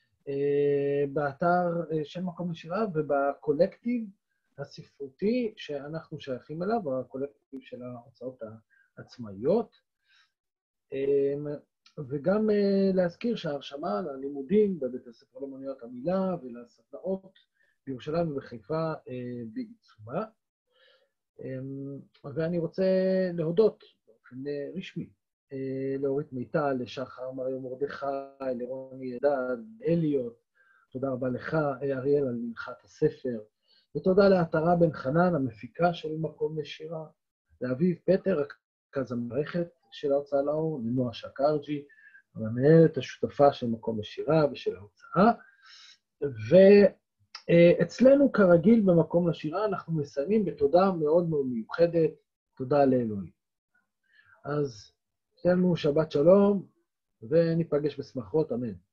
באתר של מקום לשירה ובקולקטיב הספרותי שאנחנו שייכים אליו, הקולקטיב של ההוצאות העצמאיות. וגם להזכיר שההרשמה ללימודים בבית הספר לאמנויות המילה ולסדנאות בירושלים ובחיפה בעיצומה. ואני רוצה להודות באופן רשמי לאורית מיטל, לשחר מריו מרדכי, לרוני ידד, אליוט. תודה רבה לך, אריאל, על מנחת הספר. ותודה לעטרה בן חנן, המפיקה של מקום לשירה, לאביב פטר, רכז המערכת של ההוצאה לאור, לנועה שקרג'י, המנהלת השותפה של מקום לשירה ושל ההוצאה. ואצלנו, כרגיל במקום לשירה, אנחנו מסיימים בתודה מאוד מאוד מיוחדת, תודה לאלוהים. אז תהיה לנו שבת שלום, וניפגש בשמחות, אמן.